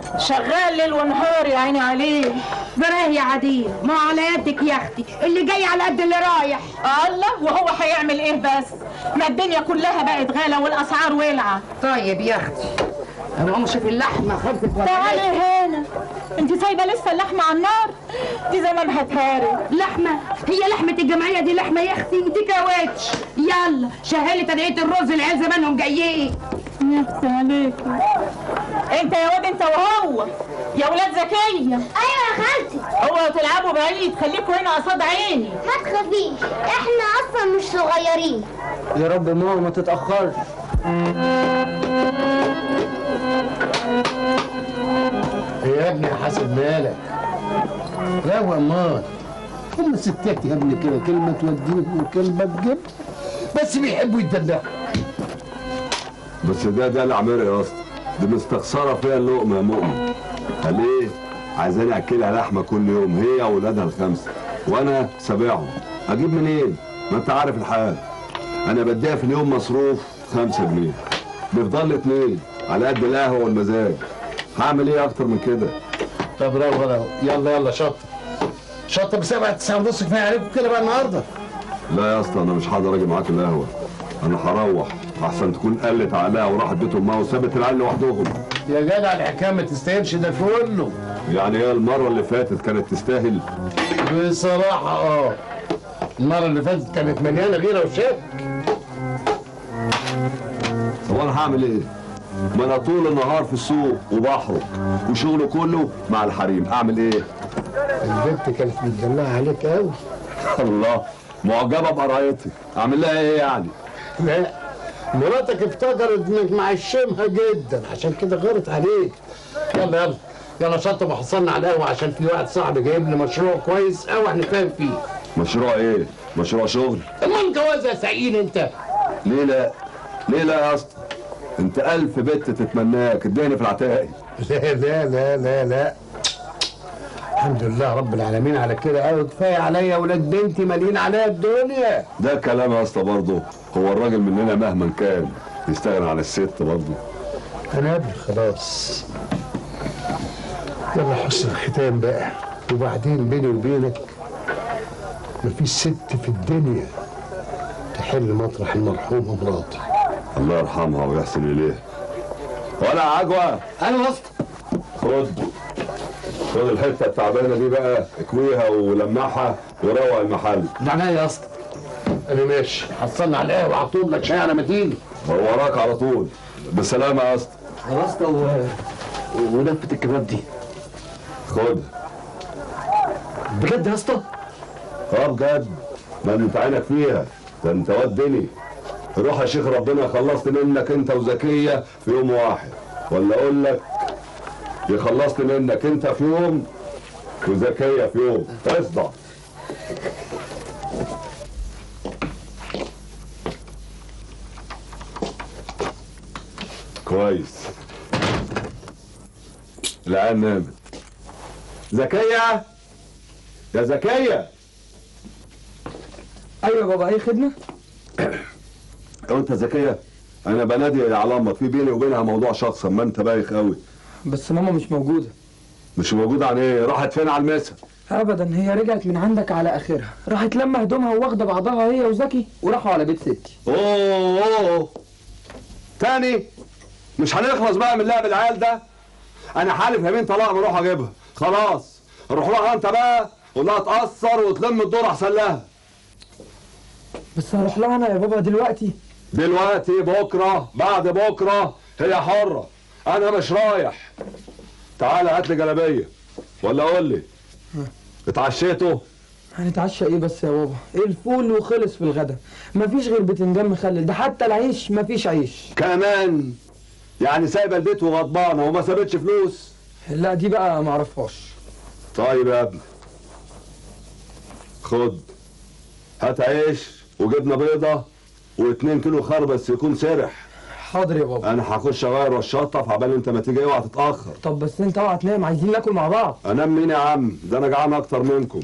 شغال ليل ونهار يا عيني عليه. براه يا عديل، ما على يدك يا اختي، اللي جاي على قد اللي رايح. الله، وهو هيعمل ايه بس؟ ما الدنيا كلها بقت غالة والاسعار ولعة. طيب يا اختي انا قوم اشوف اللحمه خلصت ولا تعالي هنا، انت سايبه لسه اللحمه على النار؟ دي زمانها اتهارت. لحمه؟ هي لحمه الجمعيه دي لحمه يا اختي؟ دي كاوتش. يلا شهلي تدعيه الرز، العيال زمانهم جايين. يا اختي عليكي انت يا واد، انت وهو يا ولاد زكيه. ايوه يا خالتي. اوعوا تلعبوا بعيد، خليكوا هنا قصاد عيني. ما تخافيش، احنا اصلا مش صغيرين. يا رب ماما ما تتأخرش. يا ابني يا حسب مالك روق امال. هم الستات يا ابني كده، كلمه توديهم وكلمه تجيب، بس بيحبوا يتدلعوا. بس ده العمير يا اسطى، دي مستخسره فيها اللقمه يا مؤمن. قال ايه؟ عايزاني اكلها لحمه كل يوم هي واولادها الخمسه، وانا سابعهم. اجيب منين؟ ما انت عارف الحال. انا بديها في اليوم مصروف 5 جنيه، بيفضل لي 2 على قد القهوه والمزاج. هعمل ايه اكتر من كده؟ طب روق يلا شطه شطه ب7 9 ونص، كفايه عليكم كده بقى النهارده. لا يا اسطى، انا مش هقدر اجي معاك القهوه. انا هروح احسن تكون قلت عقلها وراحت بيت امها وسابت العيال لوحدهم. يا جدع الحكايه ما تستاهلش ده كله. يعني هي المره اللي فاتت كانت تستاهل؟ بصراحه المره اللي فاتت كانت مليانه غيره وشك. طب انا هعمل ايه؟ ما انا طول النهار في السوق وبحرق وشغله كله مع الحريم، اعمل ايه؟ البنت كانت متدلعه عليك قوي. الله، معجبه بقرايتي، اعمل لها ايه يعني؟ لا، مراتك افتكرت انك معشمها جدا عشان كده غيرت عليك. يلا شطب وحصلنا على القهوه، عشان في واحد صاحبي جايب لي مشروع كويس قوي احنا فاهم فيه. مشروع ايه؟ مشروع شغل؟ امال جواز يا سعيد انت؟ ليه لا؟ ليه لا يا اسطى؟ انت 1000 بنت تتمناك، اديني في العتاقي. لا لا لا لا لا، الحمد لله رب العالمين على كده قوي، كفايه عليا ولاد بنتي مالين عليا الدنيا. ده كلام يا اسطى برضه، هو الراجل مننا مهما كان يستغنى عن الست برضه. انا قبل خلاص. يلا حسن الختام بقى، وبعدين بيني وبينك مفيش ست في الدنيا تحل مطرح المرحومه مراتي. الله يرحمها ويحسن اليها. ولا عجوه. ايوه يا اسطى. خد الحته التعبانه دي بقى، اكويها ولمعها وروق المحل. ده يا اسطى. انا ماشي، حصلنا على القهوه وهطلب لك شاي على ما تيجي. وراك على طول. بالسلامه يا اسطى. يا اسطى ولفه الكباب دي خد. بجد يا اسطى؟ بجد، ما انت عينك فيها، ده انت ودني. روح يا شيخ، ربنا خلصت منك انت وزكيه في يوم واحد، ولا اقول لك يخلصت منك انت في يوم وزكيه في يوم. اصدع. كويس، العيال نامت. زكيه يا زكيه. ايوه يا بابا، اي خدمه؟ انت زكيه، انا بنادي على امك، في بيني وبينها موضوع شخص، اما انت بايخ قوي. بس ماما مش موجوده. مش موجوده عن ايه؟ راحت فين على المسا؟ ابدا، هي رجعت من عندك على اخرها، راحت لما هدومها واخده بعضها هي وزكي وراحوا على بيت ستي. اوه تاني؟ مش هنخلص بقى من لعب العيال ده؟ انا حالف يمين طلاق ما اروح اجيبها، خلاص روح لها انت بقى ولا تقصر وتلم الدور احسن لها. بس هروح لها انا يا بابا دلوقتي؟ دلوقتي، بكره، بعد بكره، هي حره، انا مش رايح. تعالى هات لي جلابيه، ولا قول لي اتعشيتوا؟ هنتعشى ايه بس يا بابا؟ ايه الفول وخلص في الغدا، مفيش غير بتنجان مخلل، ده حتى العيش مفيش عيش كمان. يعني سايبه البيت وغضبانه وما سابتش فلوس؟ لا دي بقى معرفهاش. طيب يا ابني، خد هات عيش وجبنه بيضه و2 كيلو خر بس يكون سرح. حاضر يا بابا. انا هخش اغير والشطف عبال انت ما تيجي، اوعى تتاخر. طب بس انت اوعى تنام، عايزين ناكل مع بعض. انام مين يا عم؟ ده انا جعان اكتر منكم.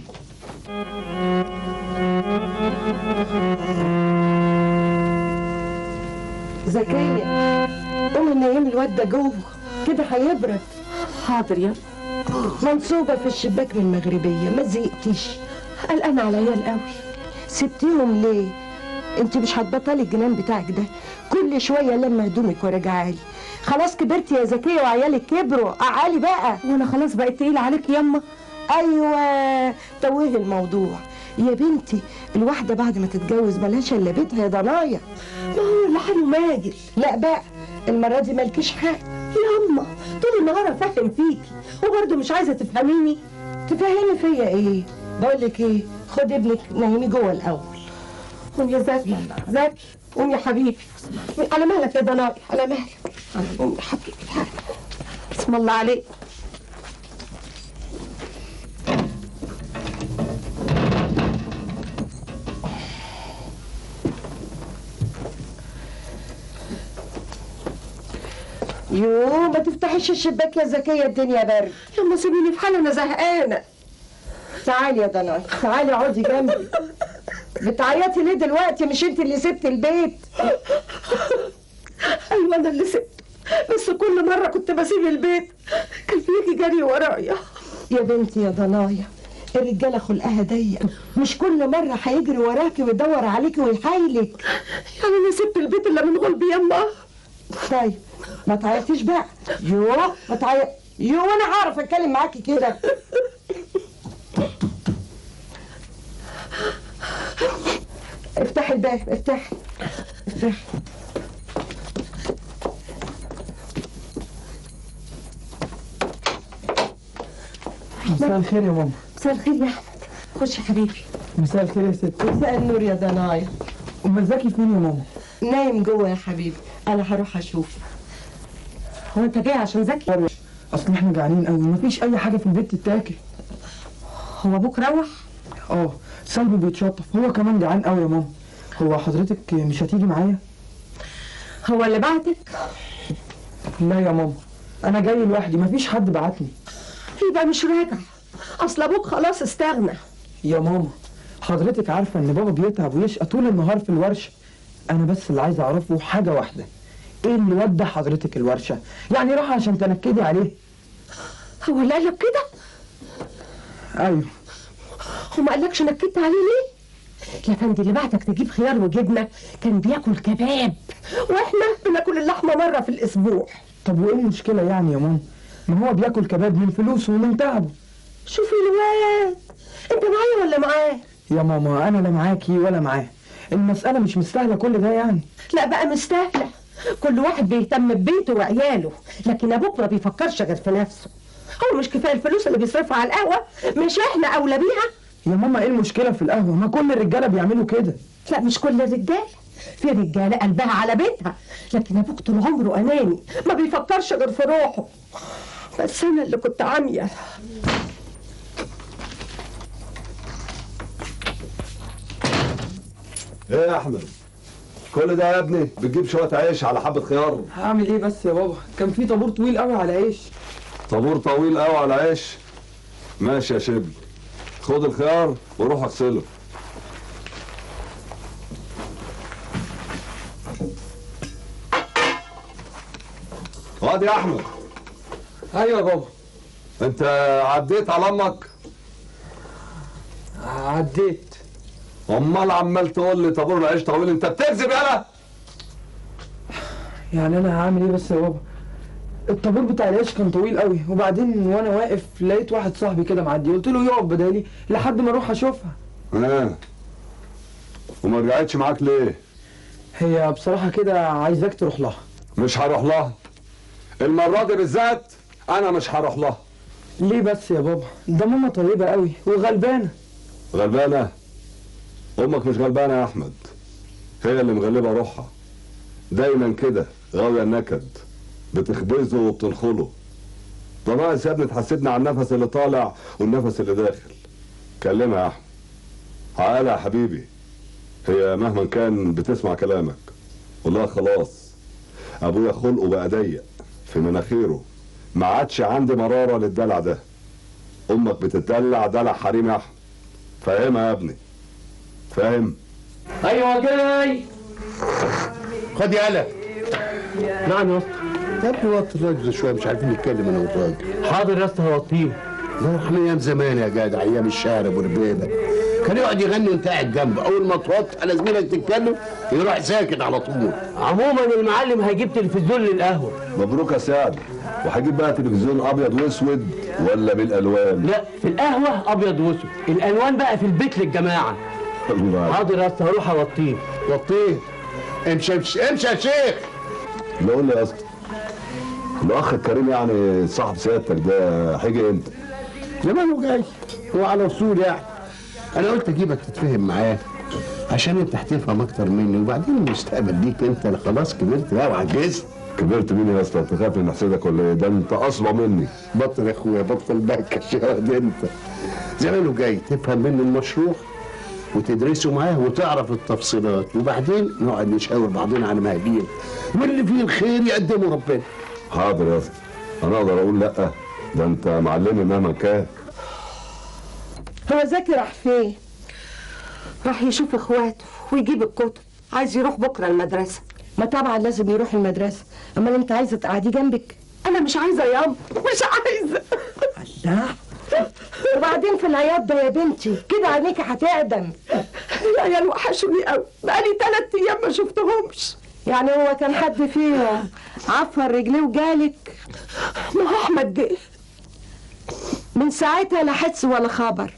زكيه قومي نيمي الواد ده جوه كده هيبرد. حاضر يا منصوبة في الشباك من المغربية، ما زهقتيش؟ قلقانة على العيال قوي. سبتيهم ليه؟ انت مش هتبطلي الجنان بتاعك ده، كل شوية لما هدومك وراجعالي. خلاص كبرتي يا زكية وعيالك كبروا، اعالي بقى. وانا خلاص بقيت تقيلة عليك ياما. ايوه توهي الموضوع يا بنتي. الواحدة بعد ما تتجوز ملهاش الا بيتها يا ضنايا. ما هو اللي حاله ماجل. لا بقى المرة دي مالكيش حق ياما طول النهار افهم فيكي وبرضه مش عايزة تفهميني. تفهمي فيا ايه؟ بقولك ايه، خد ابنك نيميه جوه الاول. قوم يا زكي، زكي قوم يا حبيبي. على مهلك يا ضناي، على مهلك. قوم يا حبيبي، بسم الله عليك. يوه ما تفتحيش الشباك يا زكية، الدنيا برد. ياما سيبيني في حالي، انا زهقانة. تعالي يا ضناي، تعالي اقعدي جنبي. بتعيطي ليه دلوقتي؟ مش انت اللي سبتي البيت؟ ايوه انا اللي سبت، بس كل مرة كنت بسيب البيت كان بيجي جري ورايا. يا بنتي يا ضنايا، الرجالة خلقها ضيق، مش كل مرة هيجري وراكي ويدور عليكي ويحايلك. يعني انا سبت البيت الا من غلبي ياما. طيب ما تعيطيش بقى. يوه ما تعيط. يوه انا هعرف اتكلم معاكي كده. افتحي الباب، افتحي افتحي. مساء الخير يا ماما. مساء الخير يا احمد، خش يا حبيبي. مساء الخير يا ست. مساء النور يا ضنايا. امال زكي فين يا ماما؟ نايم جوه يا حبيبي، انا هروح اشوفه. هو انت جاي عشان زكي؟ اصل احنا جعانين قوي، مفيش اي حاجه في البيت تتاكل. هو ابوك روح؟ اه سلبي بيتشطف، هو كمان جعان قوي يا ماما. هو حضرتك مش هتيجي معايا؟ هو اللي بعتك؟ لا يا ماما، انا جاي لوحدي، مفيش حد بعتني. يبقى مش راجع، اصل ابوك خلاص استغنى. يا ماما حضرتك عارفه ان بابا بيتعب ويشقى طول النهار في الورشه. انا بس اللي عايز اعرفه حاجه واحده، ايه اللي ودى حضرتك الورشه؟ يعني راح عشان تنكدي عليه؟ هو اللي قالك كده؟ ايوه. هو ما قالكش نكدت عليه ليه؟ يا فندي اللي بعتك تجيب خيار وجبنه كان بياكل كباب، واحنا بناكل اللحمه مره في الاسبوع. طب وايه المشكله يعني يا ماما؟ ما هو بياكل كباب من فلوسه ومن تعبه. شوفي الواد، انت معايا ولا معاه؟ يا ماما انا لا معاكي ولا معاه، المساله مش مستاهله كل ده يعني. لا بقى مستاهله، كل واحد بيهتم ببيته وعياله، لكن ابوك ما بيفكرش غير في نفسه. هو مش كفايه الفلوس اللي بيصرفها على القهوه؟ مش احنا اولى بيها؟ يا ماما ايه المشكله في القهوه؟ ما كل الرجاله بيعملوا كده. لا مش كل الرجاله، في رجاله قلبها على بيتها، لكن ابوك طول عمره اناني ما بيفكرش غير في روحه. بس انا اللي كنت عاميه. ايه يا احمد؟ كل ده يا ابني بتجيب شويه عيش على حبه خيار؟ هعمل ايه بس يا بابا؟ كان في طابور طويل قوي على عيش. طابور طويل قوي على عيش؟ ماشي يا شبل، خد الخيار وروح اغسله. وادي يا احمد. ايوه يا بابا. انت عديت على امك؟ عديت. امال عمال تقول لي طابور العيش طويل، انت بتكذب يالا؟ يعني انا هعمل ايه بس يا بابا؟ الطابور بتاع العيش كان طويل قوي، وبعدين وانا واقف لقيت واحد صاحبي كده معدي، قلت له يقف بدالي لحد ما اروح اشوفها. وما رجعتش معاك ليه؟ هي بصراحه كده عايزاك تروح لها. مش هروح لها المره دي بالذات، انا مش هروح لها. ليه بس يا بابا؟ ده ماما طيبه قوي وغلبانه. غلبانه؟ امك مش غلبانه يا احمد، هي اللي مغلبه روحها. دايما كده غاويه النكد، بتخبزه وبتنخله. ده ناقص يا ابني تحسبنا على النفس اللي طالع والنفس اللي داخل. كلمها يا احمد، عقلها يا حبيبي، هي مهما كان بتسمع كلامك. والله خلاص ابويا خلقه بقى ضيق في مناخيره، ما عادش عندي مراره للدلع ده. امك بتدلع دلع حريم يا احمد، فاهمها يا ابني؟ فاهم؟ ايوه جاي. خد يالا. نعم يا اسطى. يا ابني وطي الراجل شويه، مش عارفين نتكلم انا والراجل. حاضر يا اسطى هوطيه. ده احنا ايام زمان يا جدع، ايام الشعر ابو ربيبه كان يقعد يغني وانت قاعد جنبه، اول ما توطي على زميلك تتكلم يروح ساكت على طول. عموما المعلم هيجيب تلفزيون للقهوه. مبروك يا سعد. وهجيب بقى تلفزيون ابيض واسود ولا بالالوان؟ لا في القهوه ابيض واسود، الالوان بقى في البيت للجماعه. حاضر يا اسطى هروح اوطيه. وطيه. امشي امشي يا شيخ. لا قول لي يا اسطى، الاخ الكريم يعني صاحب سيادتك ده هيجي امتى؟ زمانه جاي، هو على وصول يعني. انا قلت اجيبك تتفهم معاه عشان انت هتفهم اكتر مني، وبعدين المستقبل ليك انت. انا خلاص كبرت بقى وعجزت. كبرت مين يا اسطى؟ انت خايف ان احسدك ولا ايه؟ ده انت اصلع مني. بطل يا اخويا، بطل بكش يا واد انت. زمانه جاي تفهم منه المشروع وتدرسه معاه وتعرف التفصيلات، وبعدين نقعد نشاور بعضنا على مهاجين، واللي فيه الخير يقدمه ربنا. حاضر يا اسطى، انا اقدر اقول لا؟ ده انت معلمي مهما كان. هو زكي راح فين؟ راح يشوف اخواته ويجيب الكتب، عايز يروح بكره المدرسه. ما طبعا لازم يروح المدرسه، امال انت عايزه تقعدي جنبك؟ انا مش عايزه يا ام، مش عايزه. الله. وبعدين في العياط ده يا بنتي كده عينيكي هتقدم. العيال وحشوني قوي، بقالي 3 ايام ما شفتهمش. يعني هو كان حد فيهم عفر رجليه وجالك؟ ما هو احمد جه من ساعتها لا حس ولا خبر.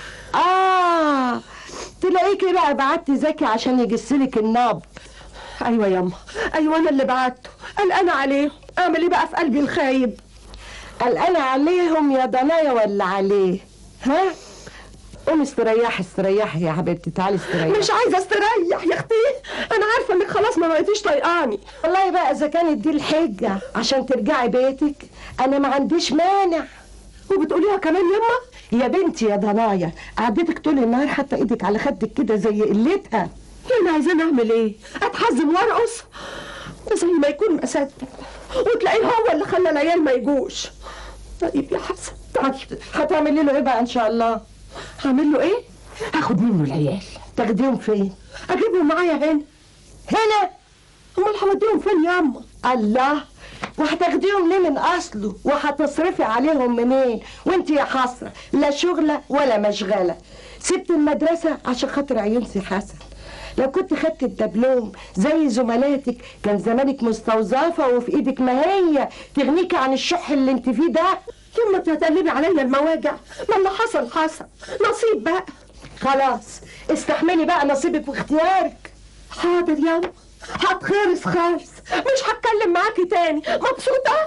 تلاقيكي بقى بعتي زكي عشان يجسلك النبض. ايوه ياما، ايوه انا اللي بعته. قلقانه عليهم، اعمل ايه بقى في قلبي الخايب؟ قلقانه عليهم يا ضنايا ولا عليه؟ ها؟ قومي استريحي يا حبيبتي، تعالي استريحي. مش عايزه استريح يا اختي، انا عارفه انك خلاص ما بقيتيش طايقاني. والله بقى اذا كانت دي الحجه عشان ترجعي بيتك انا ما عنديش مانع. وبتقوليها كمان يما؟ يا بنتي يا ضنايا، قعدتك طول النهار حتى ايدك على خدك كده زي قلتها. انا عايزاني اعمل ايه؟ اتحزم وارقص؟ زي ما يكون مسدد، وتلاقيه هو اللي خلى العيال ما يجوش. طيب يا حسن، طيب هتعملي له ايه بقى ان شاء الله؟ هعمل له ايه؟ هاخد منه العيال. تاخديهم فين؟ اجيبهم معايا هنا. هنا؟ امال هوديهم فين يا اما؟ الله، وهتاخديهم ليه من اصله؟ وهتصرفي عليهم منين؟ وانت يا حسره لا شغله ولا مشغله، سبت المدرسه عشان خاطر عيون سي حسن. لو كنت خدت الدبلوم زي زملاتك كان زمانك مستوظفه وفي ايدك ما هي تغنيكي عن الشح اللي انت فيه ده. يما تقلبي عليا المواجع، ما اللي حصل حصل، نصيب بقى. خلاص استحملي بقى نصيبك واختيارك. حاضر ياما، هتخرس خالص، مش هتكلم معاكي تاني. مبسوطه؟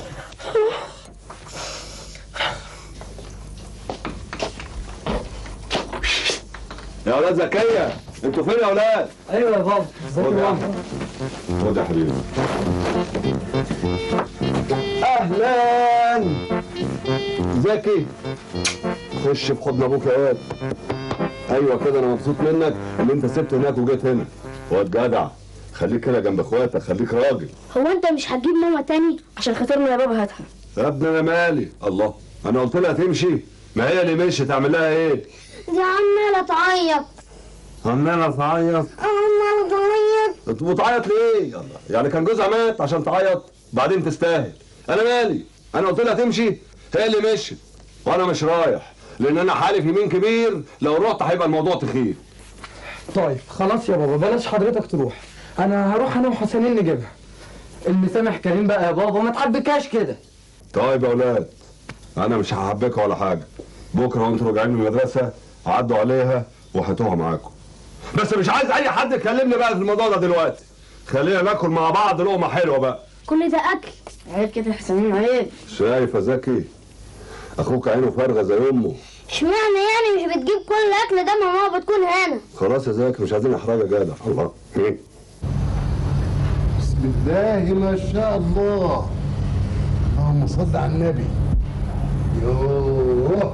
يا اولاد زكيه، انتوا فين يا اولاد؟ ايوه يا بابا. خد يا حبيبي. اهلا زكي، خش في حضن ابوك يا واد. ايوه كده، انا مبسوط منك ان انت سبت هناك وجيت هنا. واد جدع، خليك كده جنب اخواتك، خليك راجل. هو انت مش هتجيب ماما تاني؟ عشان خاطرنا يا بابا هاتها. يا ابني انا مالي؟ الله، انا قلت لها تمشي، ما هي اللي مشي، تعمل لها ايه؟ دي عمالة تعيط. عمالة تعيط؟ عمالة تعيط. بتعيط ليه؟ يلا، يعني كان جوزها مات عشان تعيط؟ بعدين تستاهل. انا مالي؟ انا قلت لها تمشي، هي اللي مشيت، وانا مش رايح، لان انا حالف يمين كبير لو رحت هيبقى الموضوع تخيل. طيب خلاص يا بابا، بلاش حضرتك تروح، انا هروح انا وحسنين نجيبها. المسامح كريم بقى يا بابا، ما تحبكاش كده. طيب يا اولاد، انا مش هحبكها ولا حاجه. بكره وانتوا راجعين من المدرسه عدوا عليها وهاتوها معاكم. بس مش عايز اي حد يكلمني بقى في الموضوع ده دلوقتي. خلينا ناكل مع بعض لقمه حلوه بقى. كل ده اكل؟ عيب كده يا حسنين، عيب. شايف يا زكي؟ اخوك عينه فارغه زي امه. اشمعنى يعني مش بتجيب كل الاكل ده ما ماما بتكون هنا؟ خلاص يا زكي، مش عايزين احراج يا جدع. الله. بسم الله ما شاء الله، اللهم صل على النبي. يوه،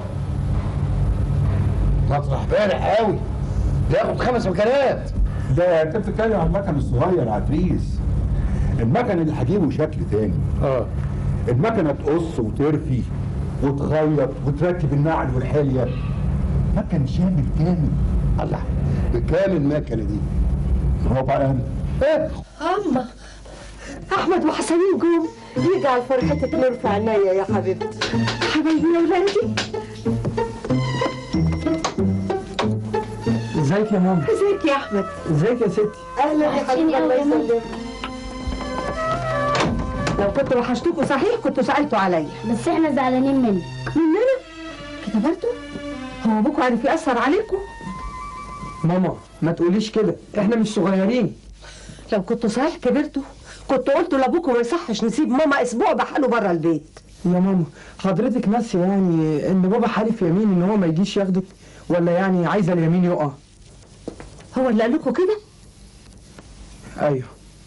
مطرح بارع قوي، بياخد 5 مكانات. ده انت بتتكلم عن المكن الصغير يا عتريس. المكن اللي هجيبه شكل تاني. المكنه تقص وترفي وتخيط وتركب النعل والحليه. مكن شامل كامل. الله، بكام المكنه دي؟ هو بقى اما احمد وحسنين جم، يجعل فرحتك نور في عينيا يا حبيبتي. حبايبي يا ولادي. ازيك يا ماما؟ ازيك يا احمد؟ ازيك يا ستي؟ اهلا يا حبيبي، الله يسلمك. لو كنتوا وحشتوكوا صحيح كنتوا سالتوا عليا. بس احنا زعلانين منك. مننا؟ كده برضه؟ هو ابوكوا عارف يأثر عليكم؟ ماما ما تقوليش كده، احنا مش صغيرين. لو كنتوا صحيح كبرتوا كنتوا قلتوا لابوكوا ما يصحش نسيب ماما اسبوع بحاله بره البيت. يا ماما حضرتك ناسيه يعني ان بابا حالف يمين ان هو ما يجيش ياخدك، ولا يعني عايزه اليمين يقع؟ هو اللي قال لكم كده؟ ايوه.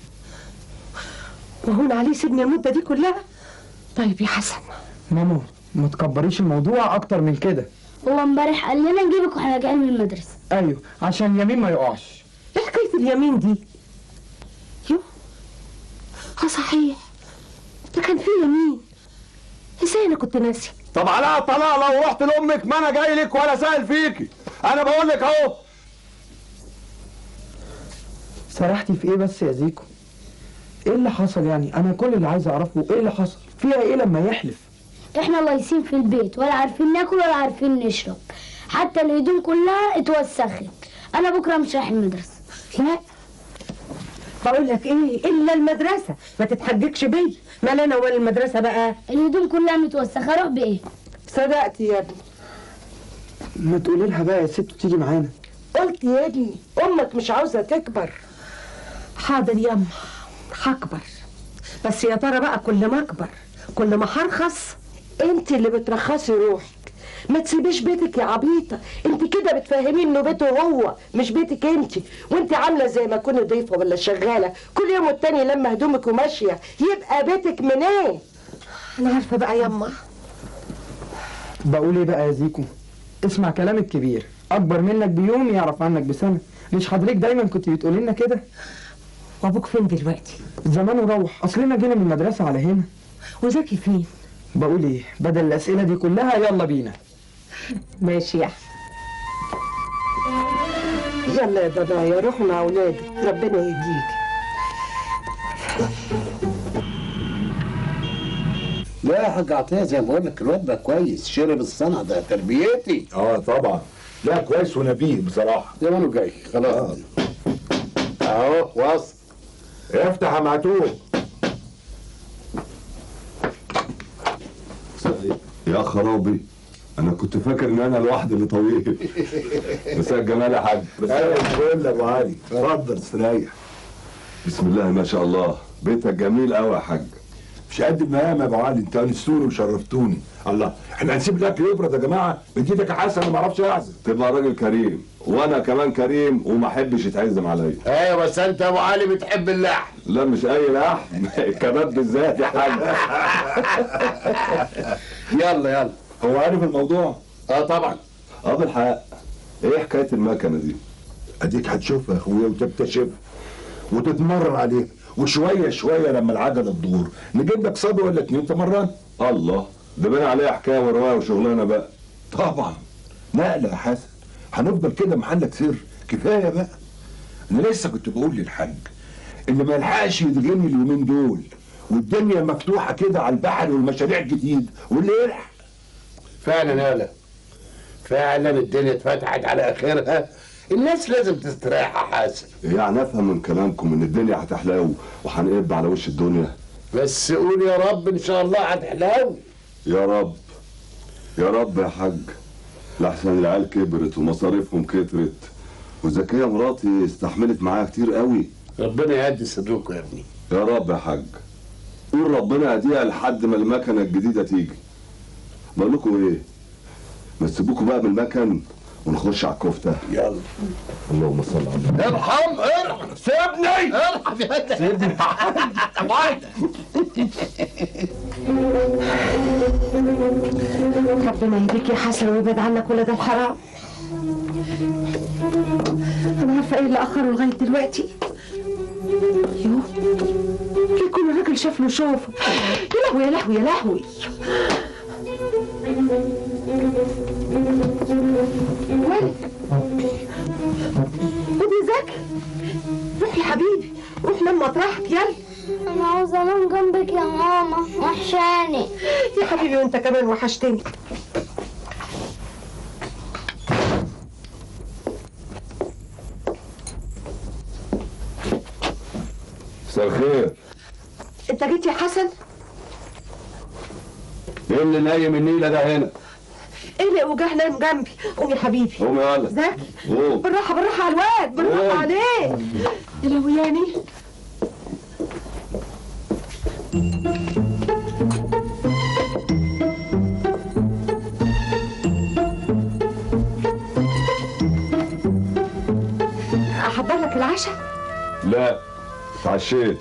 وهون عليه سيبني المده دي كلها؟ طيب يا حسن. ماما ما تكبريش الموضوع اكتر من كده. هو امبارح قال لنا نجيبك واحنا راجعين من المدرسه. ايوه عشان يمين ما يقعش. ايه حكايه اليمين دي؟ يو صحيح، ده كان في يمين. ازاي انا كنت ناسي؟ طب على طلاق لو رحت لامك ما انا جاي لك ولا سائل فيكي، انا بقول لك اهو. سرحتي في ايه بس يا زيكو؟ ايه اللي حصل يعني؟ انا كل اللي عايز اعرفه ايه اللي حصل؟ فيها ايه لما يحلف؟ احنا لايصين في البيت ولا عارفين ناكل ولا عارفين نشرب، حتى الهدوم كلها اتوسخت. انا بكره مش رايح المدرسه. لا بقول لك ايه، الا المدرسه ما تتحججش بيا. مال انا ولا المدرسه بقى؟ الهدوم كلها متوسخه، اروح بايه؟ صدقتي يا ابني. ما تقولي لها بقى يا ست تيجي معانا. قلت يا ابني امك مش عاوزه تكبر. حاضر ياما هكبر، بس يا ترى بقى كل ما اكبر كل ما هرخص؟ انت اللي بترخصي روحك. ما تسيبيش بيتك يا عبيطه، انت كده بتفهمي انه بيته هو مش بيتك انت، وانت عامله زي ما تكوني ضيفه ولا شغاله، كل يوم والتاني لما هدومك وماشيه يبقى بيتك من ايه؟ انا عارفه بقى ياما. بقول ايه بقى يا زيكو؟ اسمع كلام الكبير، اكبر منك بيوم يعرف عنك بسنه. مش حضرتك دايما كنت بتقولي لنا كده؟ وابوك فين دلوقتي؟ زمان وروح، اصلنا جينا من المدرسه على هنا. وزكي فين؟ بقول ايه، بدل الاسئله دي كلها يلا بينا. ماشي يا احمد. يلا يا ضنايا روح مع اولادك، ربنا يهديك. لا يا حاج عطيه، زي ما بقول لك الواد ده كويس، شرب الصنع، ده تربيتي. طبعا، لا كويس ونبيه بصراحه. زمانه جاي خلاص. اهو وصل. افتح يا معتوه. يا خرابي، انا كنت فاكر ان انا الواحد اللي طويل. مساء الجمال يا حاج. ايوه بقول لك ابو علي، اتفضل استريح. بسم الله ما شاء الله، بيتك جميل قوي يا حاج. مش قد المقام يا ابو علي، انت انستوني وشرفتوني. الله، احنا هنسيب الاكل يبرد يا جماعه؟ بديتك يا حسن انا ما اعرفش اعزم. تبقى راجل كريم، وانا كمان كريم وما احبش يتعزم عليا. ايوه بس انت يا ابو علي بتحب اللحم. لا مش اي لحم، الكباب بالذات يا حاج. يلا هو عارف الموضوع؟ طبعا. بالحق. ايه حكايه المكنه دي؟ اديك هتشوفها يا اخويا وتكتشف وتتمرن عليها، وشويه شويه لما العجله تدور نجيب لك صبي ولا 2 تمرن. الله، ده بين عليها حكايه وروايه وشغلانه بقى. طبعا نقله يا حسن، هنفضل كده محلك سر؟ كفايه بقى. انا لسه كنت بقول للحاج اللي ما يلحقش يدغني اليومين دول، والدنيا مفتوحه كده على البحر والمشاريع الجديد، واللي يلحق. فعلا يالا، فعلا الدنيا اتفتحت على اخرها، الناس لازم تستريح يا حسن. يعني افهم من كلامكم ان الدنيا هتحلو وهنقب على وش الدنيا. بس قول يا رب ان شاء الله هتحلو. يا رب يا رب يا حاج، لحسن العيال كبرت ومصاريفهم كترت، وزكية مراتي استحملت معايا كتير قوي. ربنا يهدي صدركم يا ابني. يا رب يا حاج. قول ربنا يهديها لحد ما المكنه الجديده تيجي. بقول لكم ايه، ما تسيبوكوا بقى من المكن ونخش على الكفته. يلا. اللهم صل على النبي. ارحم سيبني ارحم يا سيبني ربنا يهديك يا حسن ويبعد عنك ولاد الحرام. انا عارفه ايه اللي اخره لغايه دلوقتي. يوه يكون الراجل شاف له شوفه. يا لهوي يا لهوي يا لهوي. ولد ودي زكي، روح يا حبيبي، روح نام مطرحك. يلا انا عاوزه انام جنبك يا ماما. كمان وحشتني. مساء الخير. انت جيت يا حسن؟ ايه اللي نايم النيله ده هنا؟ ايه اللي وجاه نايم جنبي؟ قوم يا حبيبي. قوم يا ولد. زكي قوم. بالراحه بالراحه على الواد، بالراحه عليه. يا لوياني. احضر لك العشاء؟ لا اتعشيت.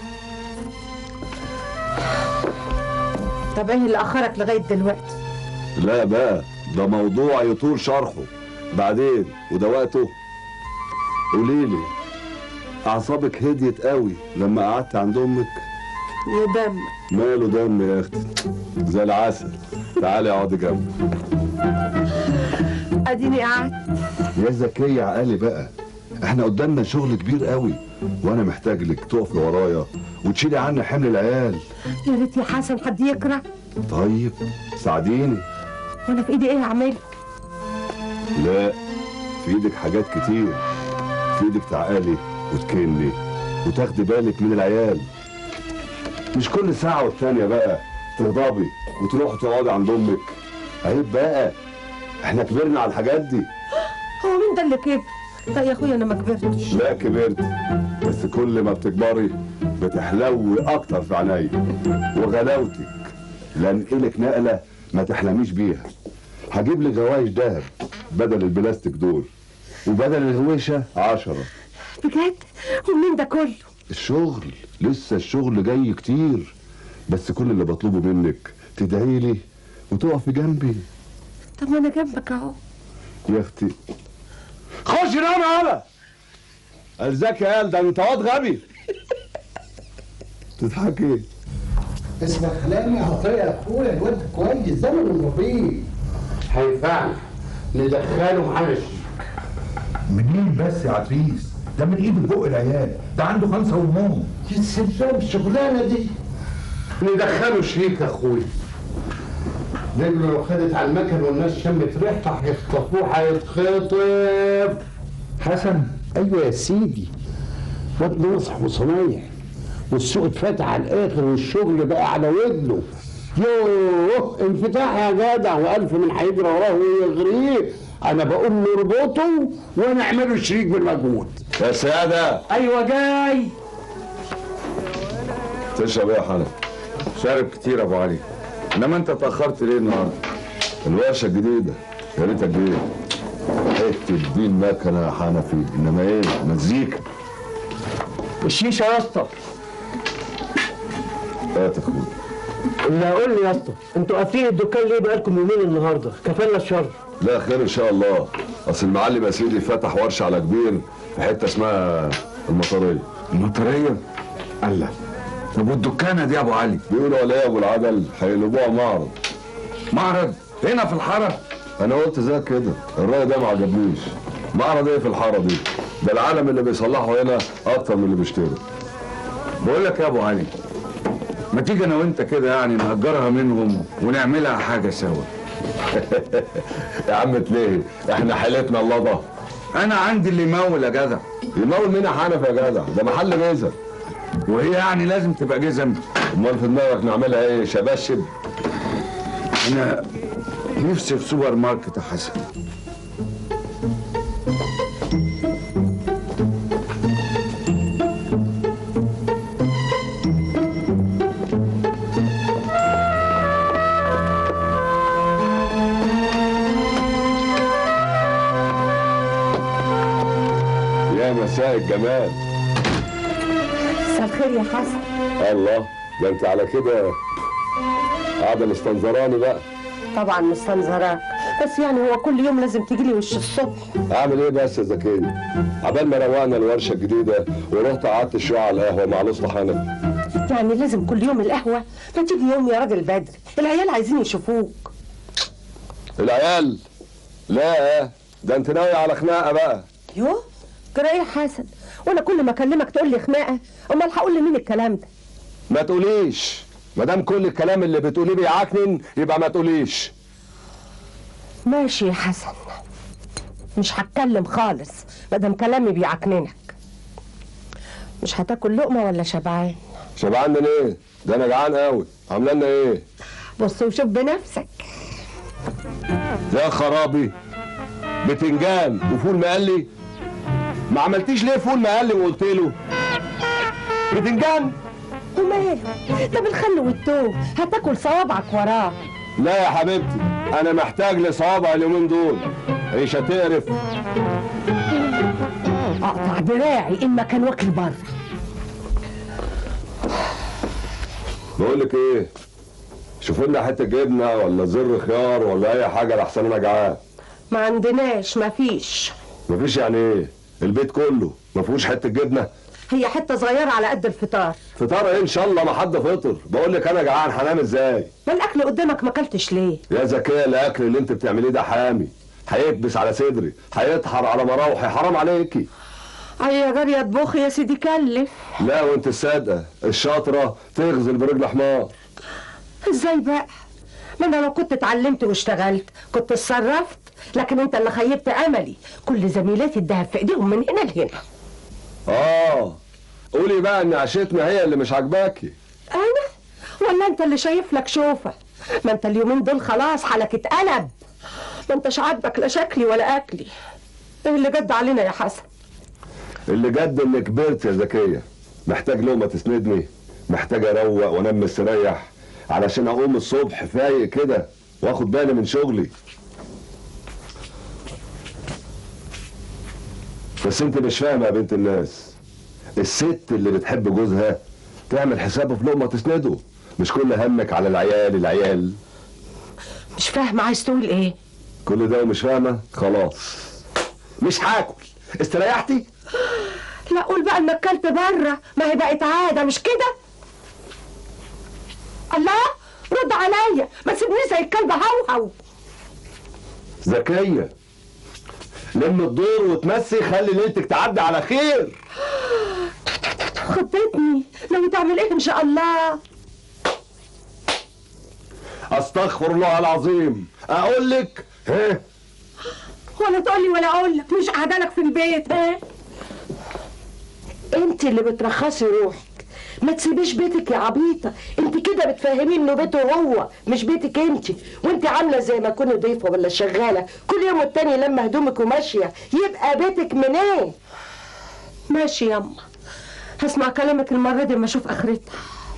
طب ايه اللي اخرك لغايه دلوقتي؟ لا بقى ده موضوع يطول شرحه بعدين، وده وقته. قوليلي، اعصابك هديت قوي لما قعدت عند امك؟ يا دم. ماله دم يا اختي؟ زي العسل. تعالي اقعدي جنبي. اديني قعدت. يا زكية عقلي بقى، احنا قدامنا شغل كبير قوي، وانا محتاج لك تقفي ورايا وتشيلي عني حمل العيال. يا ريت يا حسن حد يكره. طيب ساعديني. وانا في ايدي ايه اعمله؟ لا، في ايدك حاجات كتير. في ايدك تعقلي وتكني وتاخدي بالك من العيال، مش كل ساعة والتانية بقى تغضبي وتروحي تقعدي عند امك. عيب بقى، احنا كبرنا على الحاجات دي. هو مين ده اللي كبر؟ لا يا اخويا انا ما كبرتش. لا كبرت، بس كل ما بتكبري بتحلوي اكتر في عينيا، وغلاوتك لانقلك نقله ما تحلميش بيها. هجيب لك غوايش دهب بدل البلاستيك دول، وبدل الهويشه 10. بجد؟ ومين ده كله؟ الشغل لسه الشغل جاي كتير، بس كل اللي بطلبه منك تدعي لي وتقفي جنبي. طب ما انا جنبك اهو يا اختي. خش نام يالا. الذكي قال ده انت واد غبي. تضحكي ايه؟ اسمع كلامي يا عطيه يا اخويا، الواد كويس ده من الربيع. هينفعنا ندخله معانا. منين بس يا عتريس؟ ده من ايد بق العيال، ده عنده 5 ومام. يتسبب الشغلانه دي. ندخله شريك يا اخويا. رجله لو خدت على المكن والناس شمت ريحته هيخطفوه، هيتخطف. حسن؟ ايوه يا سيدي، واد ناصح وصنايع، والسوق اتفتح على الاخر والشغل بقى على ودنه. يوه انفتاح يا جدع، والف من هيجري وراه ويغريه. انا بقول له اربطه ونعمله شريك بالمجهود. يا سادة. ايوه جاي. تشرب ايه يا حنفي؟ شارب كتير يا ابو علي. انما انت اتاخرت ليه النهارده؟ الورشه الجديده يا ريتك جيت. حته دي المكنه يا حنفي، انما ايه مزيكا. الشيشه يا اسطى. هات يا اخويا. اللي هقول لي يا اسطى، انتوا قافلين الدكان ليه بقالكم يومين النهارده؟ كفانا الشر. لا خير ان شاء الله، اصل المعلم يا سيدي فتح ورشه على كبير في حته اسمها المطريه. المطريه؟ الله. طب والدكانه دي يا ابو علي؟ بيقولوا عليها يا ابو العدل هيقلبوها معرض. معرض؟ هنا في الحاره؟ انا قلت زي كده، الراي ده ما عجبنيش. معرض ايه في الحاره دي؟ ده العالم اللي بيصلحوا هنا اكتر من اللي بيشتروا. بقول لك يا ابو علي، ما تيجي انا وانت كده يعني نأجرها منهم ونعملها حاجه سوا. يا عم تلاقي احنا حالتنا الله ده. انا عندي اللي يمول يا جدع. يمول مين يا حنفي يا جدع؟ ده محل جزم. وهي يعني لازم تبقى جزم؟ امال في دماغك نعملها ايه؟ شباشب؟ انا نفسي في سوبر ماركت يا حسن. يا مساء الجمال. مساء الخير يا حسن. الله، ده انت على كده قاعده مستنظراني بقى. طبعا مستنظراك، بس يعني هو كل يوم لازم تيجي لي وش الصبح. اعمل ايه بس يا زكيه؟ عبال ما روقنا الورشه الجديده ورحت قعدت شويه على القهوه مع الاسطى حنفي. يعني لازم كل يوم القهوه؟ ما تيجي يوم يا راجل بدري، العيال عايزين يشوفوك. العيال؟ لا، ده انت ناوي على خناقه بقى. يوه جرى ايه يا حسن؟ وانا كل ما اكلمك تقول لي خناقه؟ امال هقول لمين الكلام ده؟ ما تقوليش، ما دام كل الكلام اللي بتقوليه بيعكنن يبقى ما تقوليش. ماشي يا حسن، مش هتكلم خالص ما دام كلامي بيعكننك. مش هتاكل لقمه ولا شبعان؟ شبعان من ايه؟ ده انا جعان قوي. عامله لنا ايه؟ بص وشوف بنفسك. يا خرابي، بتنجان وفول مقلي. ما عملتيش ليه فول مقلي وقلت له بتنجان؟ وماله ده بالخل والتوم، هتاكل صوابعك وراه. لا يا حبيبتي، انا محتاج لصوابع اليومين دول، عيشه تقرف. اقطع دراعي ان ما كان واكل بره. بقول لك ايه، شوفوا لنا حته جبنه ولا زر خيار ولا اي حاجه لحسن انا جعان. ما عندناش، مفيش. مفيش يعني ايه؟ البيت كله ما فيهوش حته جبنه؟ هي حته صغيره على قد الفطار. فطار ايه ان شاء الله ما حد فطر. بقول لك انا جعان، هنام ازاي؟ ما الاكل قدامك ما اكلتش ليه؟ يا زكيه، الاكل اللي انت بتعمليه ده حامي، هيكبس على صدري، هيطحر على مراوحي، حرام عليكي. اي يا جاريه اطبخي يا سيدي كلف. لا وانت الصادقه الشاطره تغزل برجل حمار. ازاي بقى؟ ما انا لو كنت اتعلمت واشتغلت كنت اتصرفت، لكن انت اللي خيبت املي. كل زميلاتي الدهب في ايديهم من هنا لهنا. قولي بقى ان عشتنا هي اللي مش عاجباكي. انا؟ ولا انت اللي شايف لك شوفه؟ ما انت اليومين دول خلاص حالك اتقلب. ما انتش عاجبك لا شكلي ولا اكلي. ايه اللي جد علينا يا حسن؟ اللي جد اني كبرت يا زكيه، محتاج لقمه تسندني، محتاج اروق وانام مستريح علشان اقوم الصبح فايق كده واخد بالي من شغلي. بس انت مش فاهمه يا بنت الناس، الست اللي بتحب جوزها تعمل حسابه في لقمه تسنده، مش كل همك على العيال. مش فاهمه عايز تقول ايه؟ كل ده ومش فاهمه؟ خلاص مش هاكل. استريحتي؟ لا قول بقى انك كلت بره، ما هي بقت عاده مش كده؟ الله، رد عليا، ما تسيبنيش زي الكلب هوهو. زكيه، لم الدور وتمسي، خلي ليلتك تعدي على خير. خطتني، ناوي تعمل ايه ان شاء الله؟ استغفر الله العظيم. اقول لك ايه؟ ولا تقولي ولا اقول لك، مش قاعده لك في البيت. انت اللي بترخصي روحك، ما تسيبيش بيتك يا عبيطه. انت كده بتفهمي انه بيته هو مش بيتك انت، وانت عامله زي ما تكوني ضيفه ولا شغاله، كل يوم والتاني لما هدومك وماشيه يبقى بيتك من ايه؟ ماشي ياما، هسمع كلامك المره دي اما اشوف اخرتها.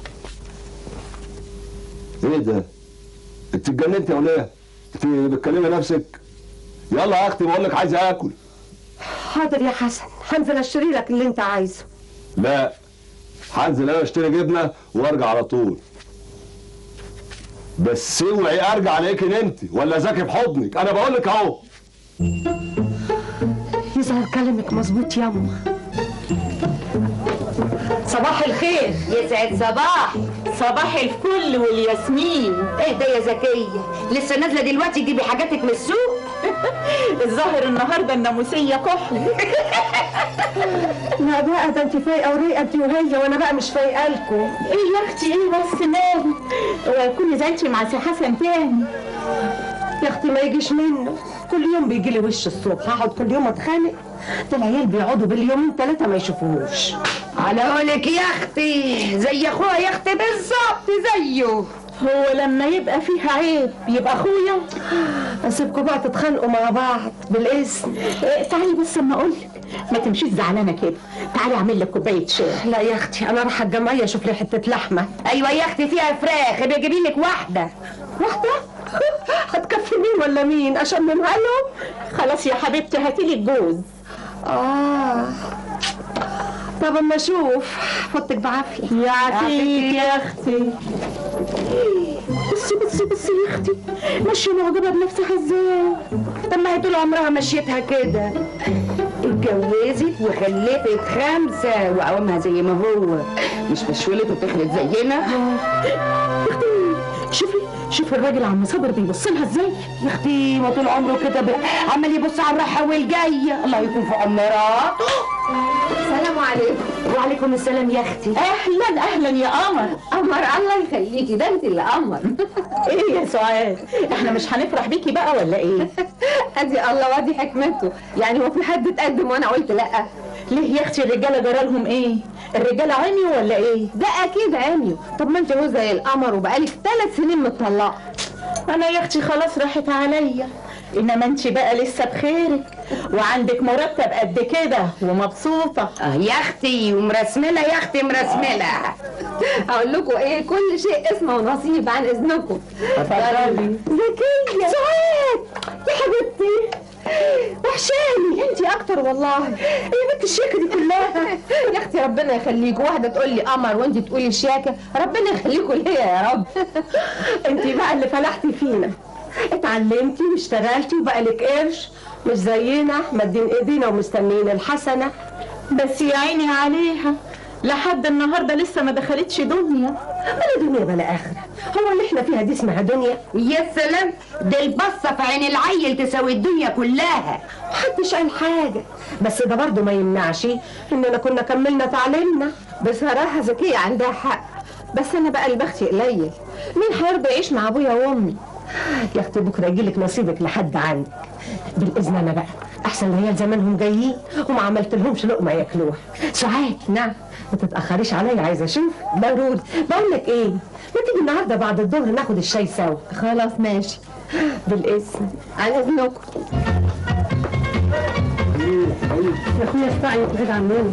ايه ده؟ انت اتجننتي يا وليه؟ انت بتكلمي نفسك؟ يلا يا اختي، بقول لك عايز اكل. حاضر يا حسن، هنزل اشتري لك اللي انت عايزه. لا، هنزل انا اشتري جبنه وارجع على طول. بس اوعي ارجع عليكي نمتي ولا ذاكي بحضنك، انا بقول لك اهو. يظهر كلامك مظبوط ياما. صباح الخير. يسعد صباح. صباح الفل والياسمين. ايه ده يا زكيه، لسه نازله دلوقتي تجيبي حاجاتك من السوق؟ الظاهر النهارده الناموسيه كحل. لا بقى، ده انت فايقه ورايقه انت وهي، وانا بقى مش فايقه لكم. ايه يا اختي ايه بس مالي؟ وكوني زعلتي مع سي حسن تاني؟ يا اختي ما يجيش منه، كل يوم بيجي لي وش الصبح، هقعد كل يوم اتخانق؟ ده العيال بيقعدوا باليومين ثلاثه ما يشوفوهوش. على قولك يا اختي، زي اخويا يا اختي بالظبط زيه. هو لما يبقى فيها عيب يبقى اخويا؟ اسيبكم بقى تتخانقوا مع بعض بالاسم. تعالي بس اما اقول لك، ما تمشيش زعلانه كده. تعالي اعمل لك كوبايه شاي. لا يا اختي، انا رايحه الجمعيه اشوف لي حته لحمه. ايوه يا اختي فيها فراخ، بيجيبي لك واحده. واحده؟ هتكفي مين ولا مين؟ اشممها لهم؟ خلاص يا حبيبتي هاتي لي الجوز. طب اما اشوف. فوتك بعافيه. يعافيك يا اختي. بصي يا اختي، ماشيه معجبه بنفسها ازاي؟ طب ما هي طول عمرها مشيتها كده، اتجوزت وخلفت 5 وقوامها زي ما هو، مش فشولت وتخلت زينا. يا اختي شوف الراجل عم صابر بيبص لها ازاي. يا اختي ما طول عمره كده عمال يبص على الرايحه والجايه، الله يكون في عون مراته. السلام عليكم. وعليكم السلام يا اختي. اهلا اهلا يا قمر. قمر الله يخليكي، ده انت اللي قمر. ايه يا سعاد، احنا مش هنفرح بيكي بقى ولا ايه؟ ادي الله وادي حكمته، يعني هو في حد اتقدم وانا قلت لا؟ ليه يا اختي الرجاله جرالهم ايه؟ الرجاله عميوا ولا ايه؟ ده اكيد عميوا. طب ما انت هو زي القمر وبقالك 3 سنين متطلقه. انا يا اختي خلاص راحت عليا، انما انت بقى لسه بخيرك وعندك مرتب قد كده ومبسوطه. يا اختي ومرسمله يا اختي مرسمله. اقول لكم ايه، كل شيء اسمه ونصيب عن اذنكم. اتفضلي. زكيه سعاد يا حبيبتي، وحشاني انتي اكتر والله. يا بنت الشياكه دي كلها. يا اختي ربنا يخليكوا، واحده تقول لي قمر وانت تقولي شياكه، ربنا يخليكوا ليا يا رب. انتي بقى اللي فلحتي فينا، اتعلمتي واشتغلتي وبقى لك قرش، مش زينا مادين ايدينا ومستنيين الحسنه. بس يا عيني عليها لحد النهارده لسه ما دخلتش دنيا. بلا دنيا بلا اخره، هو اللي احنا فيها دي اسمها دنيا؟ يا سلام، ده البصه في عين العيل تساوي الدنيا كلها. محدش قال حاجه، بس ده برضه ما يمنعش اننا كنا كملنا تعليمنا. بصراحه زكيه عندها حق، بس انا بقى البختي قليل، مين هيرضى يعيش مع ابويا وامي؟ يا اختي بكره يجيلك نصيبك لحد عندك بالاذن. انا بقى احسن العيال زمانهم جايين وما عملت لهمش لقمه ياكلوها. سعاد نعم. ما تتاخريش عليا، عايزه اشوف. ضروري. بقول لك ايه، ما تيجي النهارده بعد الظهر ناخد الشاي سوا؟ خلاص ماشي. بالاذن. على اذنكم. يا اخويا استعي بعيد عننا.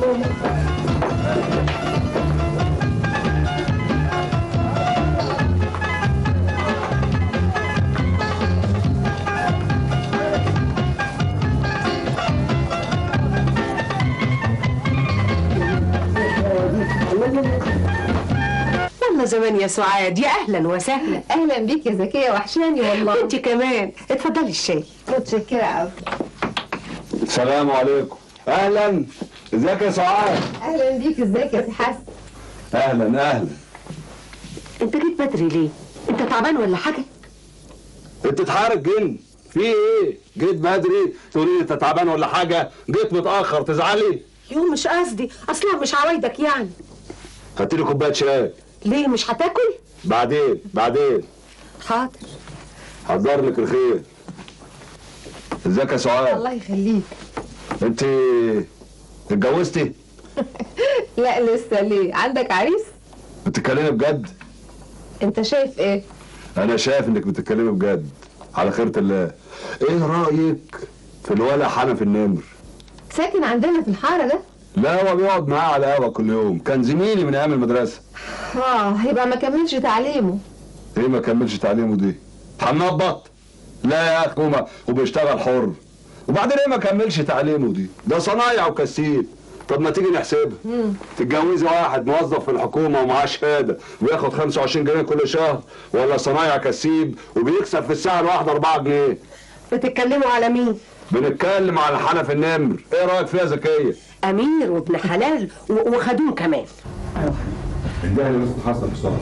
والله زمان يا سعاد، يا اهلا وسهلا. اهلا بيك يا زكيه، وحشاني والله. انت كمان. اتفضلي الشاي. متشكره قوي. السلام عليكم. اهلا، ازيك يا سعاد؟ اهلا بيك، ازيك يا سي حسن؟ اهلا اهلا. انت جيت بدري ليه؟ انت تعبان ولا حاجه؟ انت تحارب جن في ايه؟ جيت بدري تقولي لي انت تعبان ولا حاجه؟ جيت متاخر تزعلي؟ يوم مش قصدي، اصلا مش عوايدك يعني. هاتي لي كوبايه شاي. ليه مش هتاكل؟ بعدين. حاضر. حضر لك الخير. ازيك يا سعاد؟ الله يخليك. انت اتجوزتي؟ لا لسه. ليه، عندك عريس؟ بتتكلمي بجد؟ انت شايف ايه؟ انا شايف انك بتتكلمي بجد. على خيرة الله. ايه رايك في الولع حنفي النمر؟ ساكن عندنا في الحاره ده؟ لا، هو بيقعد معاه على القهوه كل يوم، كان زميلي من ايام المدرسه. يبقى ما كملش تعليمه. ايه ما كملش تعليمه دي؟ هنبط؟ لا يا اخي، وبيشتغل حر. وبعدين ايه ما كملش تعليمه دي؟ ده صنايع وكسيب. طب ما تيجي نحسبها. تتجوزي واحد موظف في الحكومه ومعاه شهاده وياخد 25 جنيه كل شهر، ولا صنايع كسيب وبيكسب في الساعه الواحده 4 جنيه؟ بتتكلموا على مين؟ بنتكلم على حنفي النمر. ايه رايك فيها زكيه؟ امير وابن حلال وخدوم كمان. اديها لي مستر حسن بسرعه.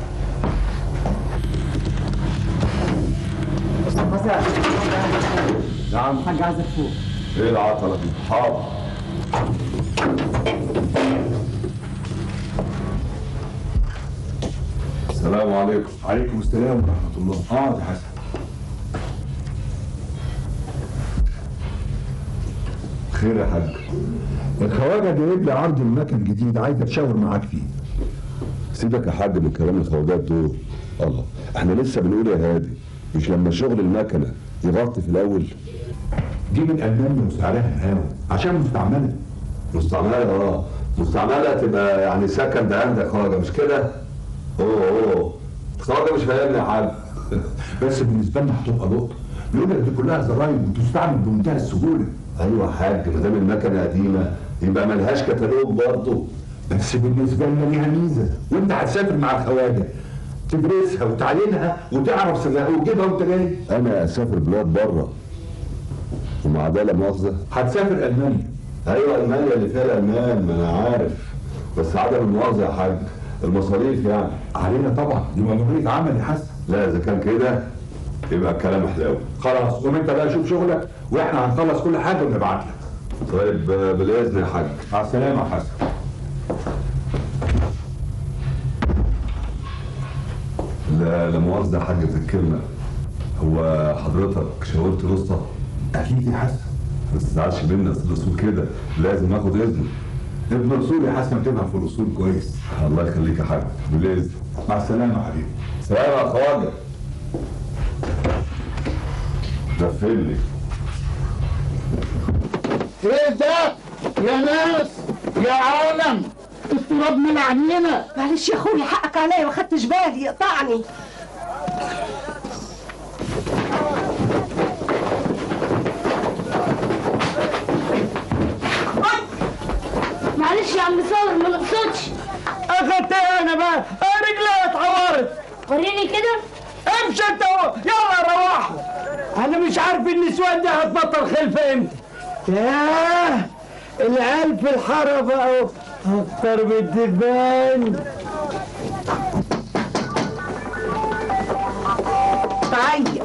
نعم حاج عايزك فوق. ايه العطله دي؟ حاضر. السلام عليكم. عليكم السلام ورحمه الله. يا حسن. خير يا حاج. الخواجه جايب لي عرض المكن جديد، عايز اتشاور معاك فيه. سيبك يا حاج من كلام الخواجات دول. الله، احنا لسه بنقول يا هادي، مش لما شغل المكنه يغطي في الاول؟ دي من المانيا وسعرها مهاوي عشان مستعمله. مستعمله؟ مستعمله تبقى يعني سكن ده عندك يا خواجه، مش كده؟ اوه الخواجه مش فاهمني يا حاج. بس بالنسبه لنا هتبقى نقطه، بيقول لك دي كلها زراير وتستعمل بمنتهى السهوله. ايوه يا حاج، ما دام المكنه قديمه يبقى ملهاش كتالوج برضه. بس بالنسبه لنا ليها ميزه، وانت هتسافر مع الخواجه تدرسها وتعلنها وتعرف سرها وتجيبها وانت جاي. انا اسافر بلاد بره ومع ده لا مؤاخذه هتسافر المانيا. ايوه المانيا اللي فيها الالمان، ما انا عارف، بس عدم المؤاخذه يا حاج المصاريف يعني. علينا طبعا، دي مأمورية عمل يا حسن. لا اذا كان كده يبقى الكلام حلاوه. خلاص قوم انت بقى شوف شغلك واحنا هنخلص كل حاجه ونبعت لك. طيب بالاذن يا حاج. مع السلامه يا حسن. لا مؤاخذة يا حاج في الكلمة، هو حضرتك شاورت الوسطى؟ أكيد يا حسن. ما تزعلش مني، أصل الأصول كده لازم آخد إذنه. ابن أصول يا حسن تفهم في الأصول كويس. الله يخليك يا حاج، بالإذن. مع السلامة يا حبيبي. سلام يا خواجة. دفلني. ايه ده؟ يا ناس يا عالم التراب من عينينا. معلش يا اخويا حقك عليا ما خدتش بالي يقطعني. معلش يا عم صابر ما نقصدش. اخدت ايه انا بقى؟ رجلي اتعورت. وريني كده. امشي انت يلا روحوا. انا مش عارف النسوان دي هتبطل خلفه امتى. ياه العيال في الحاره بقوا اكتر من الدبان. طيب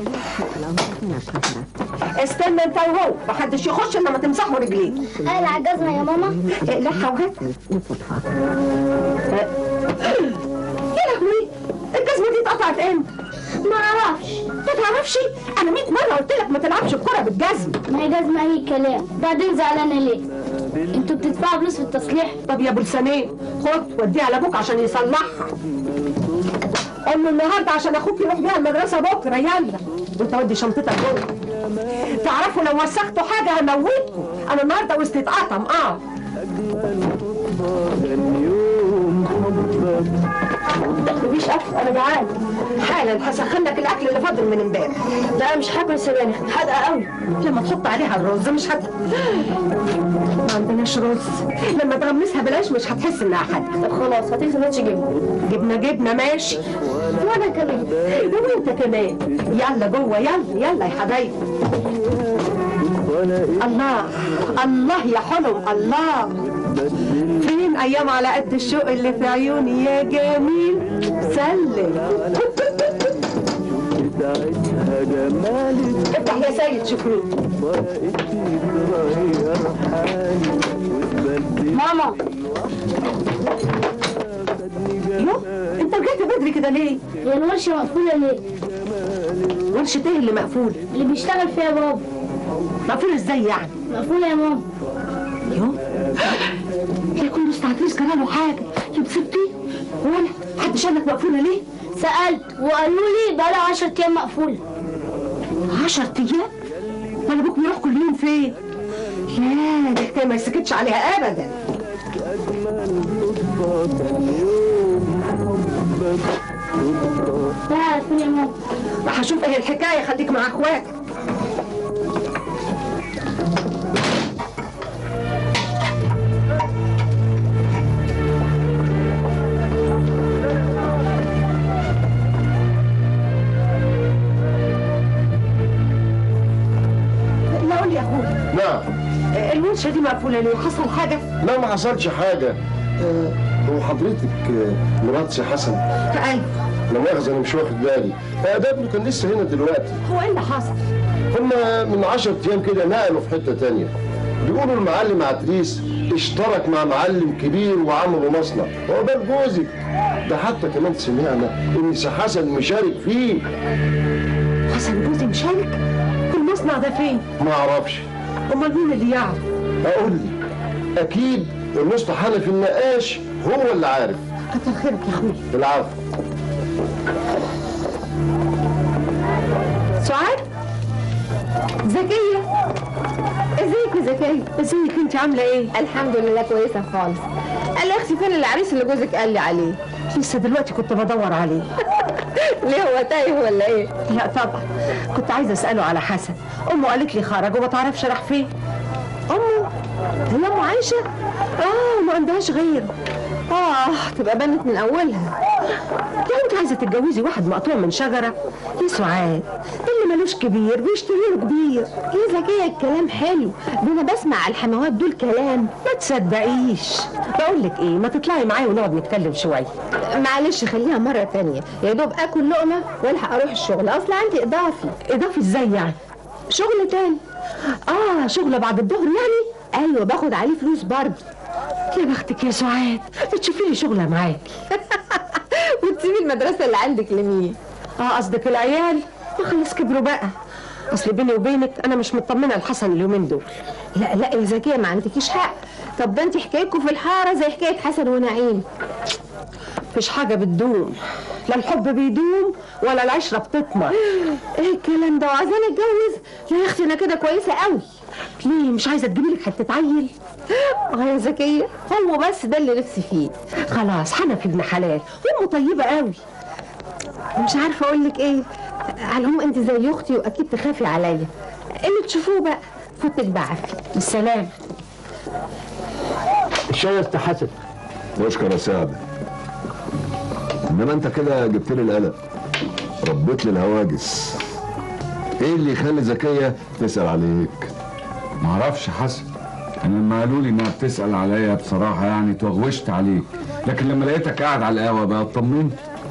استنى انت وهو، محدش يخش الا ما تمسحوا رجليه. اقلع الجزمه يا ماما. اقلعها وهاتها. يا لهوي الجزمه دي اتقطعت امتى؟ ما اعرفش. ما تعرفش؟ انا 100 مره قلت لك ما تلعبش الكره بالجزمه. ما هي جزمه اي كلام. بعدين زعلانه ليه؟ انتوا بتدفعوا فلوس في التصليح؟ طب يا ابو لسانين خد وديها لابوك عشان يصلحها. قول له النهارده عشان اخوك يروح بيها المدرسه بكره. يلا وانت ودي شنطتك جوه. تعرفوا لو وسختوا حاجه هموتكم. انا النهارده وسط اتقطم. مفيش اكل انا جعان. حالا هسخن لك الاكل اللي فاضل من امبارح. لا مش هاكل سبانخ حادقه قوي. لما تحط عليها الرز مش ما عندناش رز. لما تغمسها بلاش مش هتحس انها حادقه. طب خلاص هاتي سندوتش جبنه. جبنه ماشي. وانا كمان وانت كمان. يلا جوه يلا يا حبايبي. الله الله يا حلو الله. فين ايام على قد الشوق اللي في عيوني يا جميل. سلم. افتح يا سيد شوفني. ماما يو انت رجعت بدري كده ليه؟ هي الورشه مقفوله ليه؟ ورشه ايه اللي مقفوله؟ اللي بيشتغل فيها بابا. مقفوله ازاي يعني؟ مقفوله يا ماما. يو يكون مستعجلش جراله حاجه. يا بسبتي ولا حد شالك مقفوله ليه؟ سالت وقالوا لي بقى لها 10 ايام مقفوله. 10 ايام؟ ولا ابوك بيروح كل يوم فين؟ لا دي حكايه ما يسكتش عليها ابدا. لا عارفين يا ماما. هشوف ايه الحكايه. خليك مع اخواتك. لا قول لي يا اخويا. نعم. الورشه دي مقفوله ليه؟ حصل حاجه؟ لا ما حصلش حاجه. هو حضرتك مرات سي حسن؟ ايوه. لا مؤاخذة أنا مش واخد بالي. ده ابنه كان لسه هنا دلوقتي. هو ايه اللي حصل؟ هما من 10 أيام كده نقلوا في حتة تانية. بيقولوا المعلم عتريس اشترك مع معلم كبير وعملوا مصنع. هو ده جوزك. ده حتى كمان سمعنا إن سي حسن مشارك فيه. حسن جوزي مشارك؟ المصنع ده فين؟ ما أعرفش. أمال مين اللي يعرف؟ أقول لي. أكيد المصطفى حنفي النقاش هو اللي عارف. كتر خيرك يا أخوي. العفو. سعاد؟ زكية؟ ازيك يا زكية؟ ازيك انت عاملة ايه؟ الحمد لله كويسة خالص. قال لي يا اختي فين العريس اللي جوزك قال لي عليه؟ لسه دلوقتي كنت بدور عليه. ليه هو تايه ولا ايه؟ لا طبعا. كنت عايزة اسأله على حسن. امه قالت لي خرج وما تعرفش راح فين. امه؟ هي امه عايشة؟ ما عندهاش غيره. تبقى بنت من اولها. يعني انت عايزة تتجوزي واحد مقطوع من شجرة؟ يا سعاد اللي ما ملوش كبير بيشتري له كبير. يا زكية الكلام حلو، ده انا بسمع على الحموات دول كلام. ما تصدقيش. بقول لك ايه، ما تطلعي معايا ونقعد نتكلم شويه. معلش خليها مرة تانية، يا دوب اكل لقمة والحق اروح الشغل، اصل عندي اضافي. اضافي ازاي يعني؟ شغل تاني. شغل بعد الظهر يعني؟ ايوه باخد عليه فلوس برضه. يا بختك يا سعاد، تشوفي لي شغله معاكي. وتسيبي المدرسة اللي عندك لمين؟ قصدك العيال؟ ما خلاص كبروا بقى. اصل بيني وبينك انا مش مطمنه لحسن اليومين دول. لا يا زكية ما عندكيش حق. طب ده انت حكايتكم في الحارة زي حكاية حسن ونعيم. مفيش حاجه بتدوم، لا الحب بيدوم ولا العشره بتطمر. ايه الكلام ده؟ وعايزاني اتجوز؟ لا يا اختي انا كده كويسه قوي. ليه مش عايزه تجيبي لك حته عيل؟ يا زكيه هو بس ده اللي نفسي فيه. خلاص حنفي ابن حلال وامه طيبه قوي. مش عارفه اقول لك ايه، على العموم انت زي اختي واكيد تخافي عليا. اللي تشوفوه بقى. فوتك بعافيه. بالسلامه. الشاي يا استاذ حسن. مشكور يا سعد. انما انت كده جبت لي القلق، ربيت لي الهواجس. ايه اللي يخلي زكيه تسال عليك؟ معرفش حسن، انا لما قالوا لي انها بتسال عليا بصراحه يعني توغوشت عليك، لكن لما لقيتك قاعد على القهوه بقى اطمنت.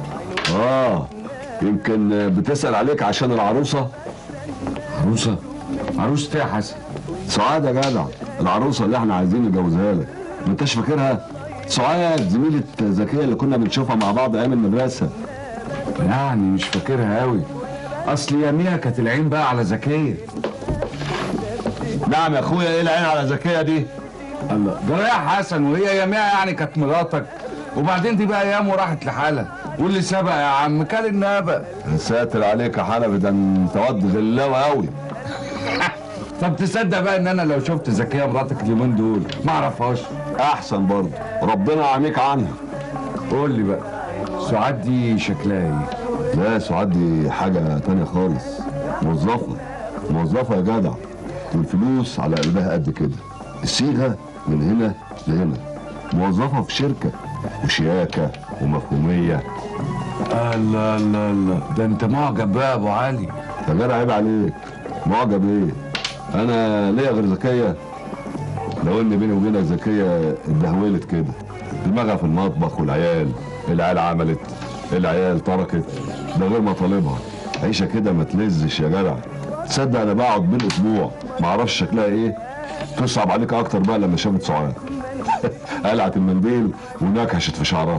يمكن بتسال عليك عشان العروسه. عروسه؟ عروسه ايه يا حسن؟ سعاد يا جدع، العروسه اللي احنا عايزين نجوزها لك. ما انتش فاكرها؟ سعاد زميله زكيه اللي كنا بنشوفها مع بعض ايام المدرسه. يعني مش فاكرها قوي، اصل ياميها كانت العين بقى على زكيه. نعم يا اخويا، ايه العين على زكيه دي؟ الله، ده يا حسن وهي ياميها يعني كانت مراتك، وبعدين دي بقى ايام وراحت لحالها، واللي سبق يا عم كان النبأ. يا ساتر عليك يا حنفي، ده انت واد غلاوه قوي. طب تصدق بقى ان انا لو شفت زكيه مراتك اليومين دول ما اعرفهاش؟ احسن برضه، ربنا يعميك عنها. قول لي بقى، سعاد دي شكلها ايه؟ لا سعاد دي حاجه تانية خالص. موظفه يا جدع، والفلوس على قلبها قد كده، الصيغه من هنا لهنا. موظفه في شركه وشياكه ومفهوميه. الله الله الله، ده انت معجب بقى يا ابو علي. يا جدع عيب عليك، معجب ايه؟ انا ليا غير زكيه؟ لو ان بيني وبينك زكيه اتدهولت كده، دماغها في المطبخ، والعيال العيال عملت، العيال تركت، ده غير مطالبها. عيشه كده ما تلزش يا جدع. تصدق انا بقعد بين اسبوع ما اعرفش شكلها ايه؟ تصعب عليك اكتر بقى لما شافت سعاد. قلعت المنديل ونكشت في شعرها.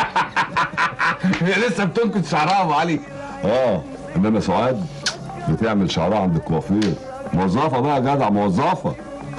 هي لسه بتنكت شعرها يا ابو علي؟ انما سعاد بتعمل شعرها عند الكوافير. موظفه بقى يا جدع، موظفه.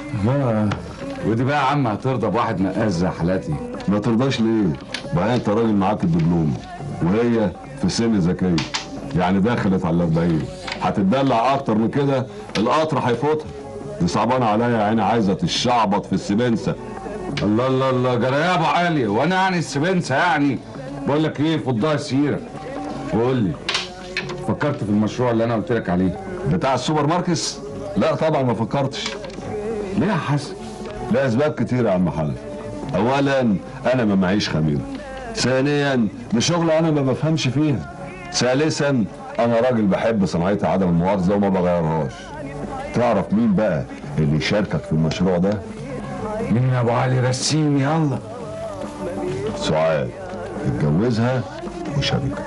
ودي بقى يا عم هترضى بواحد نقاش زي حالاتي؟ ما ترضاش ليه؟ بقى انت راجل معاك الدبلوم وهي في سن ذكيه، يعني دخلت على 40. هتتدلع اكتر من كده القطر هيفوتها. دي صعبانه عليا يا عيني، عايزه تشعبط في السبنسه. الله الله الله، جرى يا ابو علي، وانا يعني السبنسه يعني؟ بقول لك ايه، فضها سيره. وقول لي، فكرت في المشروع اللي انا قلت لك عليه بتاع السوبر ماركت؟ لا طبعا ما فكرتش. ليه يا حسن؟ لاسباب كتيره يا عم حنفي. اولا انا ما معيش خميره، ثانيا دي شغله انا ما بفهمش فيها، ثالثا انا راجل بحب صناعتي عدم المؤاخذه وما بغيرهاش. تعرف مين بقى اللي يشاركك في المشروع ده؟ مين يا ابو علي؟ رسيني يلا. سعاد، اتجوزها وشاركها.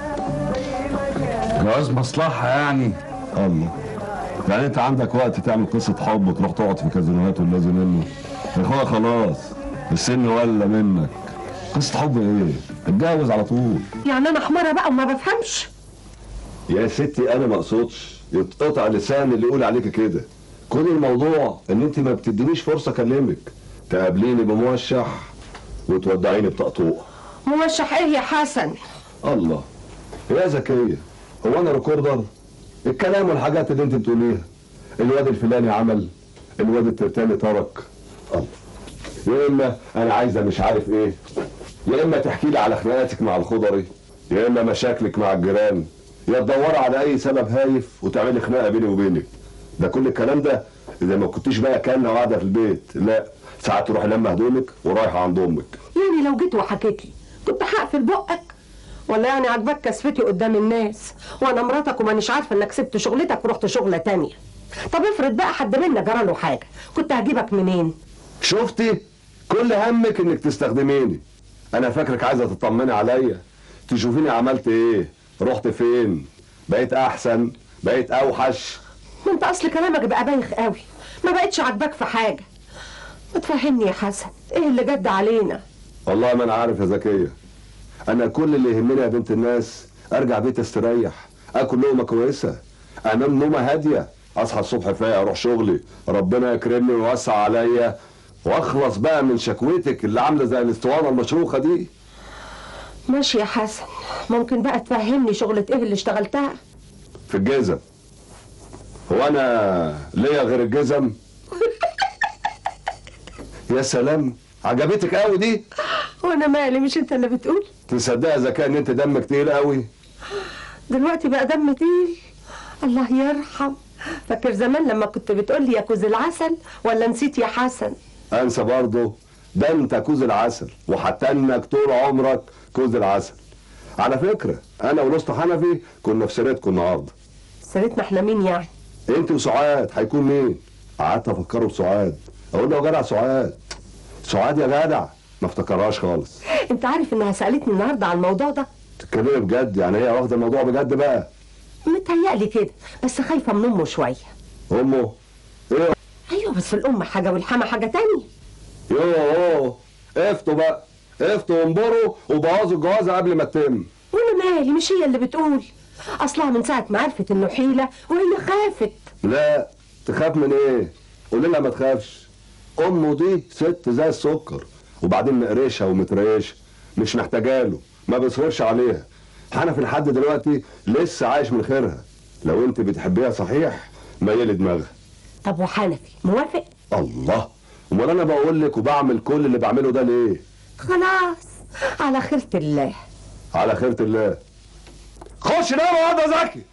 جواز مصلحه يعني؟ الله، يعني انت عندك وقت تعمل قصه حب وتروح تقعد في كازينوهات واللازم منه؟ يا اخويا خلاص السن ولا منك. قصه حب ايه؟ اتجوز على طول. يعني انا حماره بقى وما بفهمش؟ يا ستي انا ما اقصدش يتقطع لسان اللي يقول عليك كده. كل الموضوع ان انت ما بتدينيش فرصه اكلمك، تقابليني بموشح وتودعيني بطقطوق. موشح ايه يا حسن؟ الله يا زكيه، هو انا ريكوردر؟ الكلام والحاجات اللي انت بتقوليها، الواد الفلاني عمل، الواد الترتاني ترك، الله. يا اما انا عايزه مش عارف ايه، يا اما تحكي لي على خناقاتك مع الخضري، يا اما مشاكلك مع الجيران، يا تدوري على اي سبب هايف وتعملي خناقه بيني وبينك. ده كل الكلام ده اذا ما كنتيش بقى كانه قاعده في البيت، لا ساعات تروحي لما هدومك ورايحه عند امك. يعني لو جيت وحكيت لي كنت هقفل بقك؟ ولا يعني عاجباك كسفتي قدام الناس وانا مراتك ومانيش عارفه انك سبت شغلتك ورحت شغله تانية؟ طب افرض بقى حد منا جراله حاجه، كنت هجيبك منين؟ شفتي؟ كل همك انك تستخدميني. انا فاكرك عايزه تطمني عليا، تشوفيني عملت ايه، رحت فين، بقيت احسن، بقيت اوحش. ما انت اصل كلامك بقى بايخ قوي، ما بقتش عاجباك في حاجه. ما تفهمني يا حسن، ايه اللي جد علينا؟ والله ما انا عارف يا زكيه، انا كل اللي يهمني يا بنت الناس ارجع بيت استريح، اكل لقمه كويسه، انام نومه هاديه، اصحى الصبح فايق اروح شغلي، ربنا يكرمني ويوسع عليا واخلص بقى من شكوتك اللي عامله زي الاسطوانه المشروخه دي. ماشي يا حسن، ممكن بقى تفهمني شغلة ايه اللي اشتغلتها؟ في الجزم. هو انا ليا غير الجزم؟ يا سلام، عجبتك قوي دي؟ وانا مالي، مش انت اللي بتقول؟ تصدق يا زكاة ان انت دمك تقيل قوي؟ دلوقتي بقى دم تقيل؟ الله يرحم. فاكر زمان لما كنت بتقول لي يا كوز العسل، ولا نسيت يا حسن؟ انسى برضه؟ ده انت كوز العسل، وحتى انك طول عمرك كوز العسل. على فكرة انا ولست حنفي كنا في سيرتكم النهارده. سيرتنا احنا مين يعني؟ انت وسعاد، هيكون مين؟ قعدت افكره بسعاد، اقول له يا جدع سعاد، سعاد يا جدع، ما افتكرهاش خالص. انت عارف انها سألتني النهارده على الموضوع ده؟ تتكلمي بجد؟ يعني هي واخده الموضوع بجد بقى؟ متهيألي كده، بس خايفة من امه شوية. امه؟ ايه؟ ايوه بس الام حاجة والحما حاجة تانية. يوه افتوا بقى، افتوا وانبروا وبوظوا الجوازة قبل ما تتم. وانا مالي، مش هي اللي بتقول؟ اصلها من ساعة ما عرفت انه حيلة وهي خافت. لا، تخاف من ايه؟ قولي لها ما تخافش. امه دي ست زي السكر، وبعدين مقرشه ومتريشه، مش محتاجاله، ما بيصرفش عليها. حنفي لحد دلوقتي لسه عايش من خيرها. لو انت بتحبيها صحيح ميلي دماغها. طب وحنفي موافق؟ الله، امال انا بقول لك وبعمل كل اللي بعمله ده ليه؟ خلاص، على خيرة الله. على خيرة الله. خش نام يا واد يا زكي.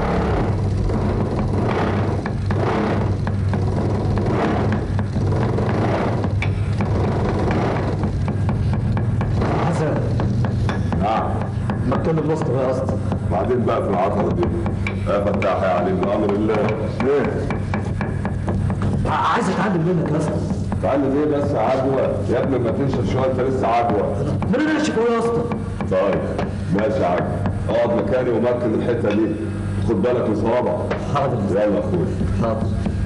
حسن. نعم. ما تكلم الوسط بقى اصلا. بعدين بقى في العطره دي. يا فتاح يا عليم بامر الله. ايه؟ عايز اتعلم منك يا اسطى. تعلم ايه بس يا عجوه؟ يا ابني ما تنشف شويه، انت لسه عجوه. ما انا ناشف اهو يا اسطى. طيب ماشي يا عجوه، اقعد مكاني ومركز الحته دي، خد بالك من صوابعك. حاضر. يلا يا اخويا. حاضر.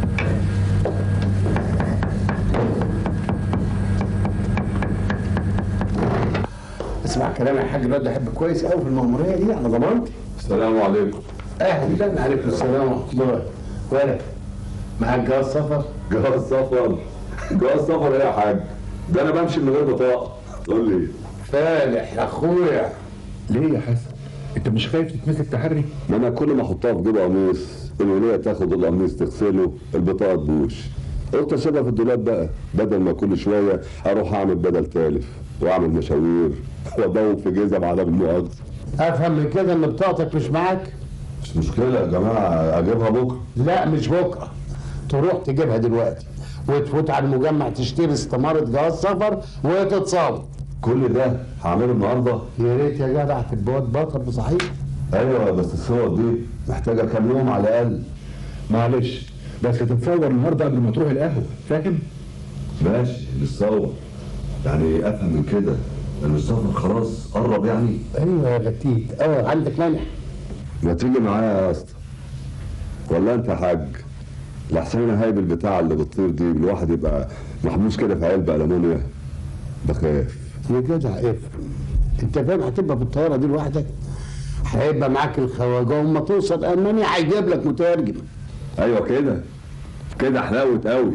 اسمع كلام يا حاج، الواد ده يحب كويس قوي في المأمورية دي على ضمانتي. السلام عليكم. اهلا. عليكم السلام ورحمة الله. ولا معاك جواز سفر؟ جواز سفر؟ جواز سفر ايه يا حاج؟ ده انا بمشي من غير بطاقه. قول لي. فالح يا اخويا. ليه يا حسن؟ انت مش خايف تتمسك تحري؟ ما انا كل ما احطها في جيب قميص الوليه تاخد القميص تغسله، البطاقه تبوش. قلت اسيبها في الدولاب بقى، بدل ما كل شويه اروح اعمل بدل تالف واعمل مشاوير وادوب في جزم على بالمؤاخذه. افهم من كده ان بطاقتك مش معاك؟ مش مشكله يا جماعه، اجيبها بكره. لا مش بكره، تروح تجيبها دلوقتي وتفوت على المجمع تشتري استمارة جواز سفر وتتصاب. كل ده هعمله النهارده؟ يا ريت يا جدع تبقى بطل بصحيح. ايوه بس الصور دي محتاجه كام يوم على الاقل. معلش بس تتصور النهارده قبل ما تروح القهوه، فاهم؟ ماشي نتصور. يعني افهم من كده ان السفر خلاص قرب يعني؟ ايوه يا غتيت. عندك مانع؟ ما تيجي معايا يا اسطى؟ ولا انت يا حاج؟ لحسن انا هايب البتاع اللي بتطير دي الواحد يبقى محبوس كده في علبه المونيا، بخاف. يا جدع افهم، انت فاهم هتبقى في الطياره دي لوحدك؟ هيبقى معاك الخواجه وما توصل المانيا هيجيب لك مترجم. ايوه كده كده حلاوه قوي.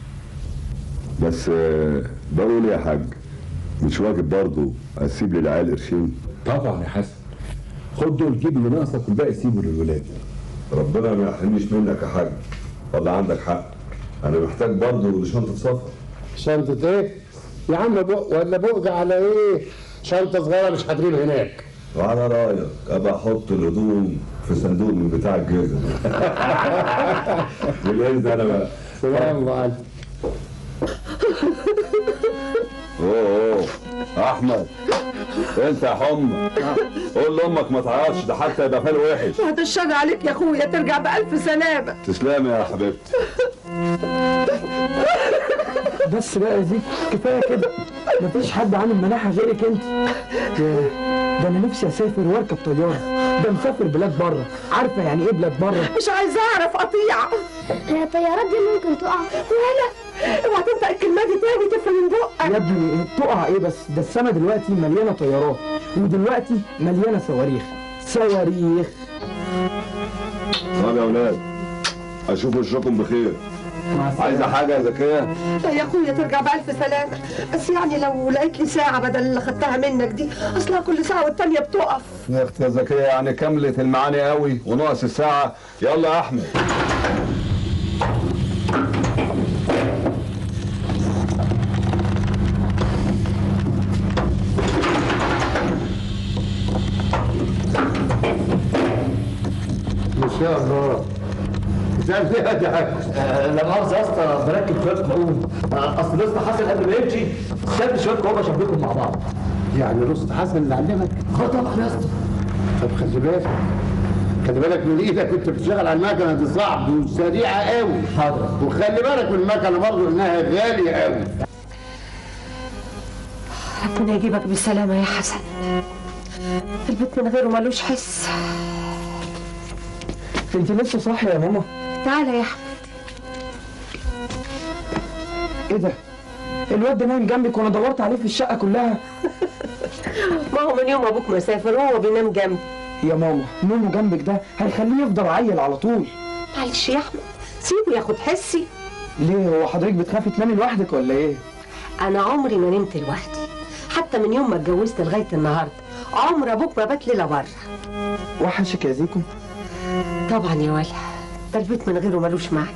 بس بقول يا حاج، مش واجب برضه اسيب للعيال قرشين؟ طبعا يا حسن، خد دول جيب اللي ناقصك والباقي سيبه للولاد. ربنا ما يحرمنيش منك يا حاج. والله عندك حق، انا محتاج برضه لشنطه سفر. شنطه ايه؟ يا عم ولا بقى على ايه؟ شنطه صغيره مش هتغيب هناك. وعلى رايك ابقى احط الهدوم في صندوق من بتاع الجزم. بالإذن انا بقى. سلام عليكم. اوه احمد انت يا حمى قول لامك ما تعيطش، ده حتى يبقى فال وحش. بعد الشر عليك يا اخويا، ترجع بألف سلامة. تسلمي يا حبيبتي. بس بقى يا زيك كفايه كده، مفيش حد عامل مناحه غيرك انت. ده انا نفسي اسافر واركب طياره، ده مسافر بلاد بره. عارفه يعني ايه بلاد بره؟ مش عايزه اعرف قطيعه. هي الطيارات دي ممكن تقع؟ ولا اوعى تنطق الكلمه دي تاني تفهم من بقك. يا ابني تقع ايه بس؟ ده السما دلوقتي مليانه طيارات، ودلوقتي مليانه صواريخ. صواريخ. طب يا اولاد اشوف وشكم بخير. عايزه حاجه يا زكيه؟ لا يا اخويا ترجع بألف سلامة، بس يعني لو لقيت لي ساعة بدل اللي خدتها منك دي، اصلها كل ساعة والتانية بتقف. يا اختي يا زكيه يعني كملت المعاني قوي وناقص الساعه. يلا يا احمد. ما شاء الله. بتعمل ايه يا حاج؟ لا مؤاخذة يا اسطى، بركب شوية كروم. اصل لسه حسن قبل ما يمشي ساب لي شوية كروم اشبكهم مع بعض. يعني رست حسن اللي علمك؟ طبعا يا اسطى. طب خلي بالك من ايدك وانت بتشتغل على المكنه دي، صعب وسريعه قوي. حاضر. وخلي بالك من المكنه برضه انها غاليه قوي. ربنا يجيبك بالسلامة يا حسن. البيت من غيره ملوش حس. انت لسه صاحيه يا ماما؟ تعالى يا احمد. ايه ده؟ الواد ده نايم جنبك وانا دورت عليه في الشقه كلها. ما هو من يوم ابوك ما سافر وهو بينام جنبي. يا ماما نومه جنبك ده هيخليه يفضل عيل على طول. معلش يا احمد سيبه ياخد حسي. ليه هو حضرتك بتخافي تنامي لوحدك ولا ايه؟ انا عمري ما نمت لوحدي، حتى من يوم ما اتجوزت لغايه النهارده عمر ابوك ما بات ليله بره. وحشك يا زيكو؟ طبعا يا ولا، ده البيت من غيره ملوش معنى.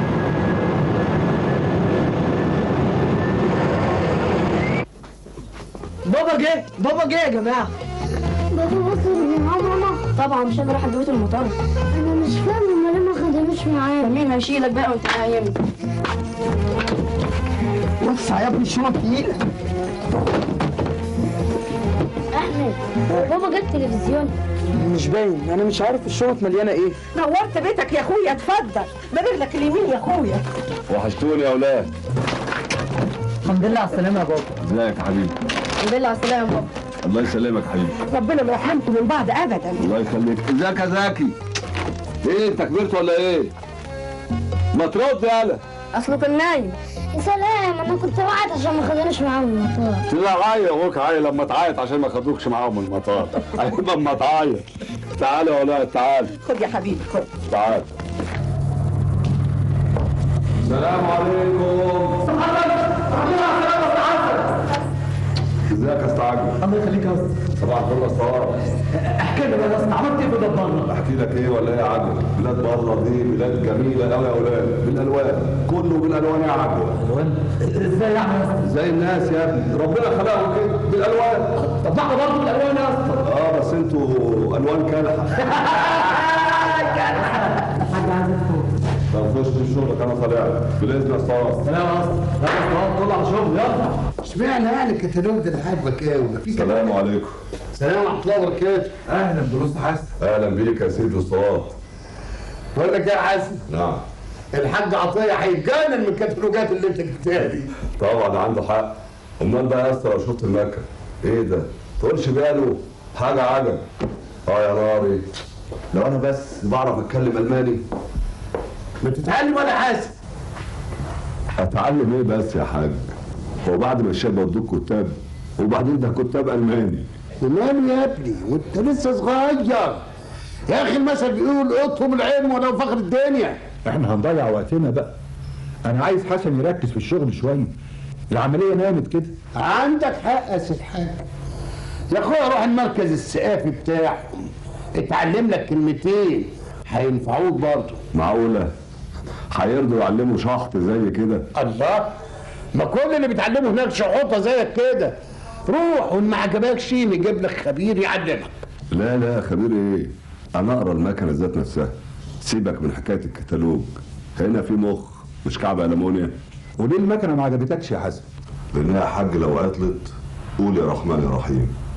بابا جه يا جماعه. بابا وصل معاه ماما؟ طبعا مش انا رايح البيت المطار. انا مش فاهم هما ليه ما خدموش معايا. مين هيشيلك بقى وانت نايم؟ وسع يا ابني الشنط تقيله. احمد بابا جاب تلفزيون. مش باين، انا مش عارف الشنط مليانه ايه. نورت بيتك يا اخويا، اتفضل برجلك اليمين يا اخويا. وحشتوني يا اولاد. الحمد لله على السلامة يا بابا. ازيك يا حبيبي؟ الحمد لله على السلامة يا بابا. الله يسلمك حبيبي. ربنا ما يحرمكم من بعض ابدا. الله يخليك. ازيك يا زكي؟ ايه انت كبرت ولا ايه؟ ما ترد يالا. اصله كان نايم. يا سلام انا كنت بعيط عشان ما خدوناش معاهم المطار. طلع عيط ابوك عيط لما تعيط عشان ما خدوكش معاهم المطار. عيب اما تعيط. تعالى يا ولاد تعالى. خد يا حبيبي خد. تعالى. السلام عليكم. ازيك يا استاذ عجل؟ الله يخليك يا اسطى. صباح الفل يا اسطى. احكي لي بقى يا اسطى، عملت ايه في بلاد بره؟ احكي لك ايه ولا ايه يا عجل؟ بلاد بره دي بلاد جميله قوي يا اولاد، بالالوان، كله بالالوان يا عجل. الوان؟ ازاي يعني يا اسطى؟ زي الناس يا ابني، ربنا خلقهم كده بالالوان. طب احنا برضه بالالوان يا اسطى. بس انتوا الوان كالحه. حاجه عايز ادخل. طب خش في شغلك انا طالع بالاذن يا اسطى. سلام يا اسطى. يلا يا اسطى طلع شغل يلا. اشمعنى يعني الكتالوج ده اللي عاجبك قوي؟ ده في السلام عليكم. السلام ورحمه الله وبركاته. اهلا بلوست حسن. اهلا بيك يا سيدي الاستاذ. بقول لك يا حسن، نعم. الحاج عطيه هيتجنن من الكتالوجات اللي انت جبتها دي. طبعا عنده حق. امال بقى يا اسطى لو شفت المكن ايه ده؟ تقولش باله حاجه عجب. يا ناري لو انا بس بعرف اتكلم الماني. ما تتعلم ولا حاسب. اتعلم ايه بس يا حاج؟ هو بعد ما الشاب ودوك كتاب وبعدين ده كتاب الماني. وماله يا ابني وانت لسه صغير يا اخي؟ المثل بيقول اطلب العلم ولو فخر الدنيا. احنا هنضيع وقتنا بقى. انا عايز حسن يركز في الشغل شويه، العمليه نامت كده. عندك حق يا سيد حاج. يا اخويا روح المركز الثقافي بتاعهم، اتعلم لك كلمتين هينفعوك برضه. معقوله هيرضوا يعلموا شحط زي كده؟ الله، ما كل اللي بيتعلموا هناك شحوطه زيك كده. روح وان ما عجبكش نجيب لك خبير يعلمك. لا خبير ايه؟ انا اقرا المكنه ذات نفسها. سيبك من حكايه الكتالوج، هنا في مخ مش كعب المونيا. وليه المكنه ما عجبتكش يا حسن؟ لانها يا حاج لو عطلت قول يا رحمن يا رحيم.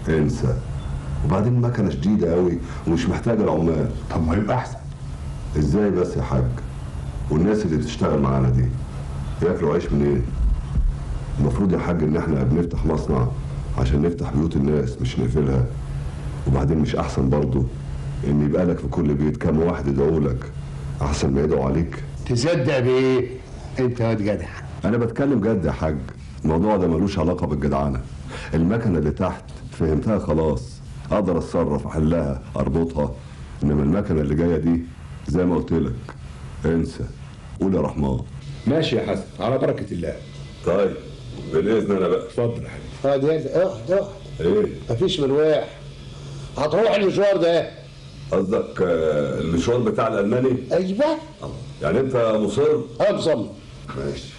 انسى. وبعدين المكنه شديده قوي ومش محتاجه العمال. طب ما يبقى احسن. ازاي بس يا حاج؟ والناس اللي بتشتغل معانا دي ياكلوا عيش منين؟ المفروض يا حاج ان احنا بنفتح مصنع عشان نفتح بيوت الناس مش نقفلها. وبعدين مش احسن برضه ان يبقى لك في كل بيت كام واحد يدعوا لك احسن ما يدعوا عليك؟ تصدق بايه؟ انت واد جدع. انا بتكلم جد يا حاج، الموضوع ده ملوش علاقه بالجدعنه. المكنه اللي تحت فهمتها خلاص، اقدر اتصرف احلها اربطها، انما المكنه اللي جايه دي زي ما قلت لك انسى. قول يا رحمن. ماشي يا حسن، على بركه الله. طيب بالاذن انا بقى. اتفضل يا حبيبي. اقعد يا اقعد. ايه؟ مفيش مروح. هتروح المشوار ده. قصدك المشوار بتاع الالماني؟ ايوه. يعني انت مصر؟ مصمم. ماشي.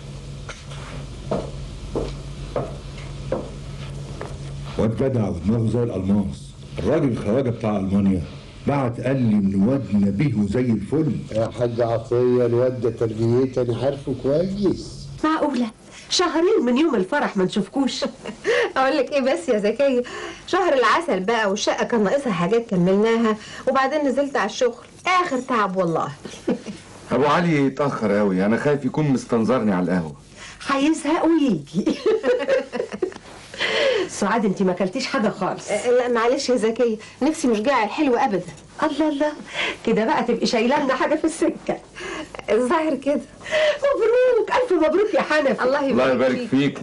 واد جدع ودماغه زي الالماس. الراجل الخواجه بتاع المانيا بعت قال لي ان واد نبيه زي الفل. يا حاج عطيه الواد ده تربيته انا عارفه كويس. معقولة شهرين من يوم الفرح ما نشوفكوش؟ اقول لك ايه بس يا زكيه، شهر العسل بقى والشقه كان ناقصها حاجات كملناها وبعدين نزلت على الشغل، اخر تعب والله. ابو علي اتاخر قوي، انا خايف يكون مستنظرني على القهوه. هيزهق ويجي. سعاد انت ما اكلتيش حاجه خالص. لا معلش يا زكيه، نفسي مش جاعل حلو ابدا. الله الله، كده بقى تبقي شايله لنا حاجه في السكه. الظاهر كده. مبروك، الف مبروك يا حنفي. الله يبارك فيك.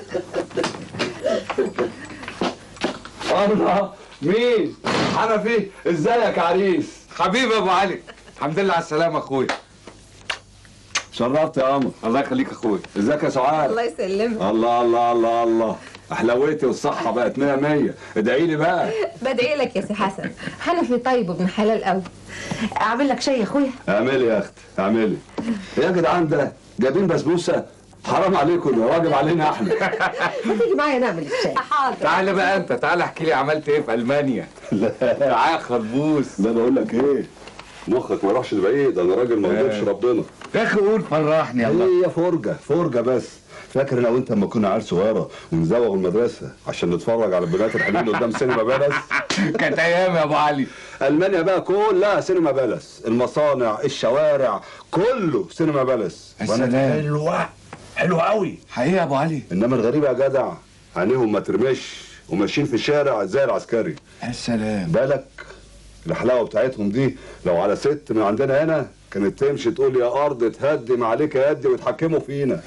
الله، مين؟ حنفي، ازيك يا عريس؟ حبيبي ابو علي، الحمد لله على السلامه اخويا. شرفت يا قمر. الله يخليك يا اخويا. ازيك يا سعاد؟ الله يسلمك. الله الله الله الله، حلاوتي والصحه بقت 100 100. ادعي لي بقى. بدعي لك يا سي حسن، حنفي طيب وابن حلال قوي. اعمل لك شاي يا اخويا؟ اعملي يا اختي اعملي. يا جدعان ده جايبين بسبوسه؟ حرام عليكم، ده واجب علينا احنا. ما تيجي معايا نعمل الشاي؟ حاضر. تعالى بقى انت، تعالى احكي لي عملت ايه في المانيا. لا تعالى خربوس. لا بقول لك ايه، مخك ما راحش لبعيد، انا راجل ما غضبش ربنا. يا اخي قول فرحني. الله، هي فرجه بس. فاكر انا وانت لما كنا عيال صغيره ونزوغ المدرسه عشان نتفرج على البنات الحلوين اللي قدام سينما بلس؟ كانت ايام يا ابو علي. المانيا بقى كلها سينما بلس، المصانع، الشوارع، كله سينما بلس. سلام. حلوه قوي حقيقه يا ابو علي. انما الغريب يا جدع عينيهم ما ترمش وماشيين في الشارع زي العسكري. يا سلام. بالك الحلاوه بتاعتهم دي لو على ست من عندنا هنا كانت تمشي تقول يا ارض تهدم عليك يا يدي ويتحكموا فينا.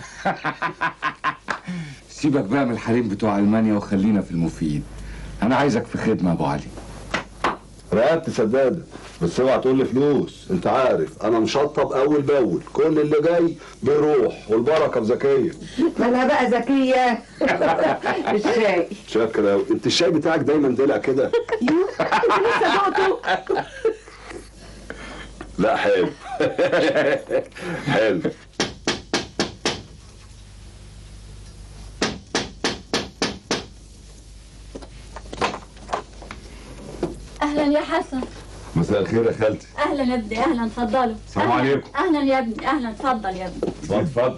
سيبك بقى من الحريم بتوع المانيا وخلينا في المفيد. انا عايزك في خدمه يا ابو علي. رقبت سداده، بس اوعى تقول لي فلوس. انت عارف انا مشطب اول باول، كل اللي جاي بيروح والبركه في زكيه. ما انا بقى زكيه. الشاي شاكر قوي. انت الشاي بتاعك دايما دلع كده. يوه انت لسه دقته؟ لا حلو. حلو. اهلا يا حسن. مساء الخير يا خالتي. اهلا يا ابني، اهلا اتفضلوا. السلام عليكم. اهلا يا ابني، اهلا اتفضل يا ابني. اتفضل.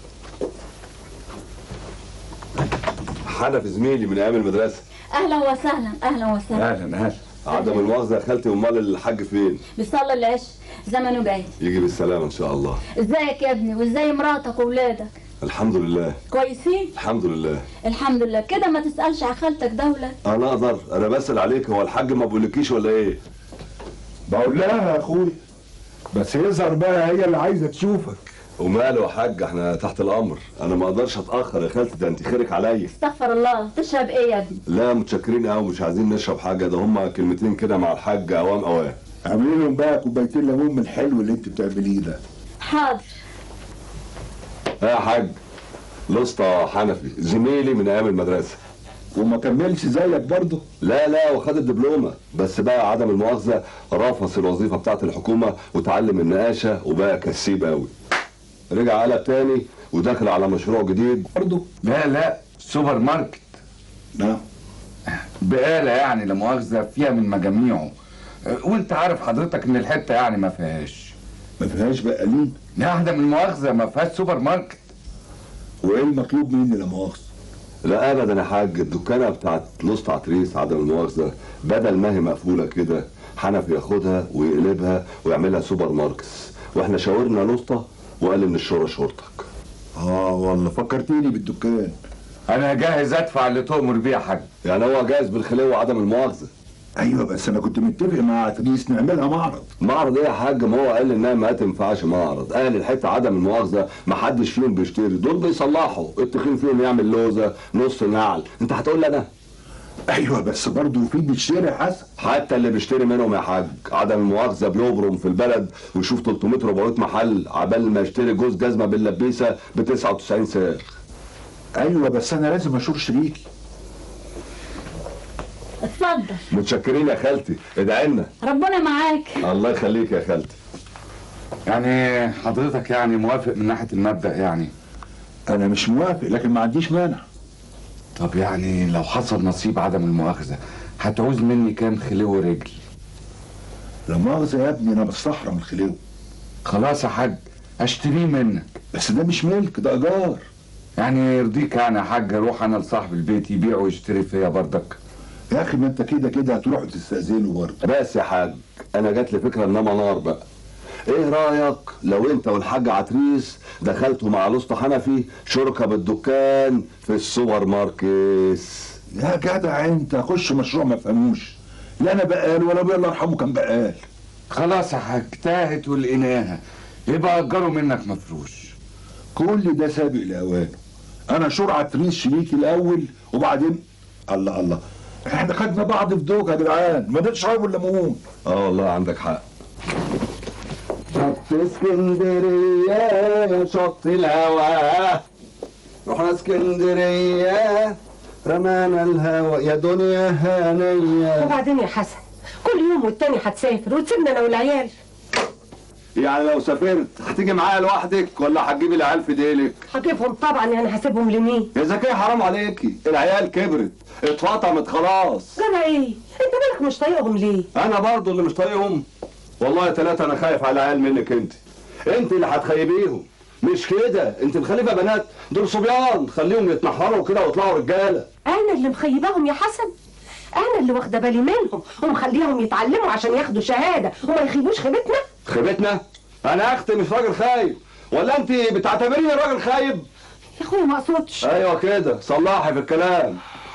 حنفي زميلي من ايام المدرسه. اهلا وسهلا، اهلا وسهلا. اهلا. عدم المؤاخذه يا خالتي، امال الحاج فين؟ بيصلي العشاء، زمنه جاي. يجي بالسلامه ان شاء الله. ازيك يا ابني، وازاي مراتك واولادك؟ الحمد لله. كويسين؟ الحمد لله. الحمد لله. كده ما تسالش على خالتك دولة؟ انا اقدر، انا بسال عليك. هو الحاج ما بقولكيش ولا ايه؟ بقول لها يا اخويا، بس يظهر بقى هي اللي عايزه تشوفك. وماله يا حاج، احنا تحت الامر. انا ما اقدرش اتاخر يا خالتي، ده انت خيرك عليا. استغفر الله. تشرب ايه يا ابني؟ لا متشكرين قوي، مش عايزين نشرب حاجه، ده هما كلمتين كده مع الحاج اوام اوام. اعملي لهم بقى كوبايتين ليمون من الحلو اللي انت بتعمليه ده. حاضر. يا حاج، الاسطى حنفي زميلي من ايام المدرسه. وما كملش زيك برضه؟ لا وخد الدبلومه، بس بقى عدم المؤاخذه رفض الوظيفه بتاعت الحكومه وتعلم النقاشه وبقى كسيب قوي. رجع قلب تاني وداخل على مشروع جديد برضه. لا سوبر ماركت. نعم. بقالة يعني لا مؤاخذه فيها من مجاميعه، وانت عارف حضرتك ان الحته يعني ما فيهاش بقالين. لا، ده من المؤاخذه ما فيهاش سوبر ماركت. وايه المطلوب مني لا مؤاخذه؟ لا ابدا يا حاج، الدكانه بتاعت لوست عتريس عدم المؤاخذه بدل ما هي مقفوله كده حنفي ياخدها ويقلبها ويعملها سوبر ماركتس، واحنا شاورنا لوسطه وقال ان الشهره شهرتك. والله فكرتيني بالدكان. انا جاهز ادفع اللي تؤمر بيه يا حاج. يعني هو جاهز بالخليه وعدم المؤاخذه. ايوه بس انا كنت متفق مع عتريس نعملها معرض. معرض ايه يا حاج؟ ما هو قال انها ما تنفعش معرض، قال الحته عدم المؤاخذه ما حدش فيهم بيشتري، دول بيصلحوا، التخين فيهم يعمل لوزه نص نعل، انت هتقول لي انا؟ ايوه بس برضه في بيشتري حسن. حتى اللي بيشتري منهم يا حاج عدم المؤاخذه بيبرم في البلد ويشوف 300 400 محل عبال ما يشتري جوز جزمه باللبيسه ب 99 سعر. ايوه بس انا لازم اشوف شريكي. اتفضل. متشكرين يا خالتي، ادعي لنا. ربنا معاك. الله يخليك يا خالتي. يعني حضرتك يعني موافق من ناحيه المبدأ يعني؟ انا مش موافق لكن ما عنديش مانع. طب يعني لو حصل نصيب عدم المؤاخذه هتعوز مني كام خلو ورجل؟ لا مؤاخذه يا ابني، انا بستحرم الخلو. خلاص يا حاج اشتريه منك. بس ده مش ملك، ده ايجار. يعني يرضيك يعني يا حاج اروح انا لصاحب البيت يبيع ويشتري فيا بردك؟ يا اخي ما انت كده كده هتروح تستأذنه برضه. بس يا حاج انا جات لي فكره انما نار بقى. ايه رايك لو انت والحاج عتريس دخلتوا مع لوسط حنفي شركه بالدكان في السوبر ماركت؟ يا جدع انت خش مشروع ما فهموش. لا انا بقال ولا ابويا الله يرحمه كان بقال. خلاص يا حاج تاهت ولقيناها، يبقى اجره منك مفروش. كل ده سابق لاوانه. انا شور عتريس شريكي الاول وبعدين الله احنا خدنا بعض في دوك يا جدعان، ما ده شرب الليمون. والله عندك حق. شط اسكندريه يا شط الهوا، رحنا اسكندريه رمانا الهوا يا دنيا هانيه. وبعدين يا حسن كل يوم والتاني هتسافر وتسيبنا انا والعيال. يعني لو سافرت هتيجي معايا لوحدك ولا هتجيبي العيال في ديلك؟ هجيبهم طبعا، يعني هسيبهم لمين؟ يا زكية حرام عليكي، العيال كبرت اتفطمت خلاص. جرى ايه؟ انت مالك مش طايقهم ليه؟ انا برضو اللي مش طايقهم. والله يا ثلاثة انا خايف على العيال منك انت اللي هتخيبيهم. مش كده، انت مخلفه بنات، دول صبيان، خليهم يتنحروا كده ويطلعوا رجاله. انا اللي مخيباهم يا حسن، انا اللي واخده بالي منهم ومخليهم يتعلموا عشان ياخدوا شهاده وما يخيبوش خيبتنا. خيبتنا؟ انا اختي مش راجل خايب، ولا انت بتعتبريني راجل خايب؟ يا اخويا ما اقصدش. ايوه كده، صلحي في الكلام.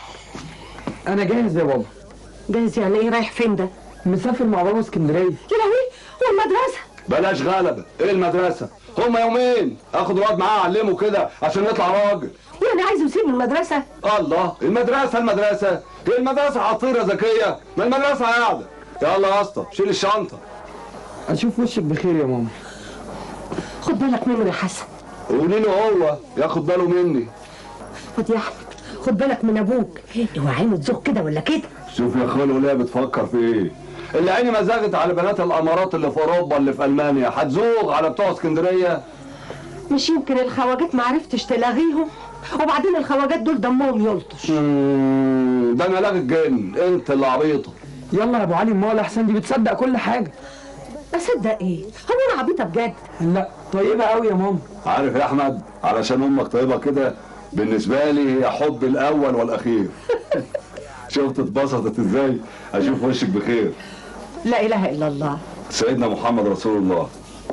انا جاهز يا بابا. جاهز يعني ايه؟ رايح فين ده؟ مسافر مع بابا اسكندريه. يا لهوي، والمدرسه؟ بلاش غلبه، ايه المدرسه؟ هما يومين اخد الواد معاه اعلمه كده عشان يطلع راجل. يعني عايزه يسيب المدرسه؟ الله، المدرسه هي المدرسه هتطير يا زكيه، ما المدرسه قاعده. يلا يا اسطى شيل الشنطه. اشوف وشك بخير يا ماما. خد بالك منه يا حسن. قولي له هو ياخد باله مني. خد يا احمد، خد بالك من ابوك، اوعى عينه تزوق كده ولا كده. شوف يا خالو ليه بتفكر في ايه؟ اللي عيني ما زاغت على بنات الامارات اللي في اوروبا اللي في المانيا هتزوغ على بتوع اسكندريه؟ مش يمكن الخواجات ما عرفتش تلاغيهم؟ وبعدين الخواجات دول دمهم يلطش. ده انا لاغي الجن، انت اللي عبيطه. يلا يا ابو علي، امال احسن دي بتصدق كل حاجه. اصدق ايه؟ هو انا عبيطه بجد؟ لا طيبه قوي يا ماما. عارف يا احمد، علشان امك طيبه كده بالنسبه لي هي حب الاول والاخير. شفت اتبسطت ازاي؟ اشوف وشك بخير. لا اله الا الله. سيدنا محمد رسول الله.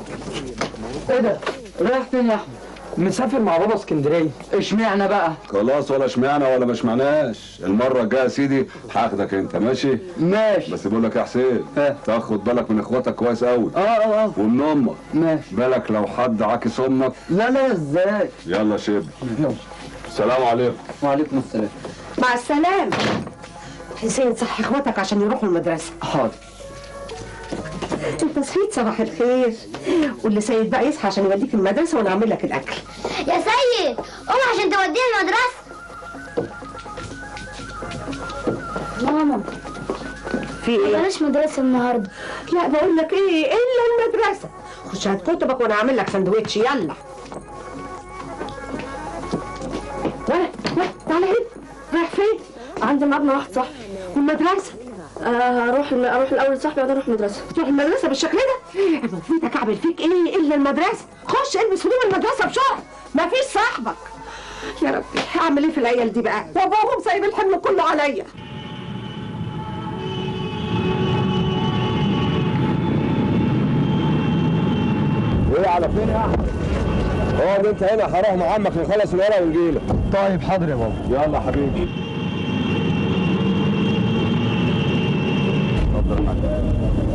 ايه ده؟ رايح فين يا احمد؟ مسافر مع بابا اسكندريه. اشمعنى بقى؟ خلاص، ولا اشمعنى ولا ما اشمعناش، المره الجايه يا سيدي هاخدك انت، ماشي؟ ماشي. بس بقول لك يا حسين تاخد بالك من اخواتك كويس قوي. ومن امك. ماشي. بالك لو حد عاكس امك. لا ازاي؟ يلا شيب. السلام عليكم. وعليكم السلام. مع السلامه. حسين صحي اخواتك عشان يروحوا المدرسه. حاضر. انت صحيت، صباح الخير. واللي سيد بقى يصحى عشان يوديك المدرسه وانا اعمل لك الاكل. يا سيد قوم عشان توديني المدرسه. ماما في ايه؟ بلاش مدرسه النهارده. لا بقول لك ايه الا المدرسه. خش هات كتبك وانا اعمل لك سندوتش. يلا ولا تعالى هنا. رايح فين؟ عندي مبنى واحد صاحبي. والمدرسه؟ اروح الاول صاحبي وبعدين اروح المدرسه. تروح المدرسه بالشكل ده؟ انا فيتك اعمل فيك ايه الا المدرسه؟ خش البس هدوم المدرسه بسرعه، مفيش صاحبك. يا ربي هعمل ايه في العيال دي بقى؟ وابوهم سايب الحمل كله عليا. ايه على فين يا احمد؟ اقعد انت هنا، هروح مع عمك نخلص الورق ونجيلك. طيب حاضر يا بابا. يلا حبيبي. اتفضل يا حبيبي.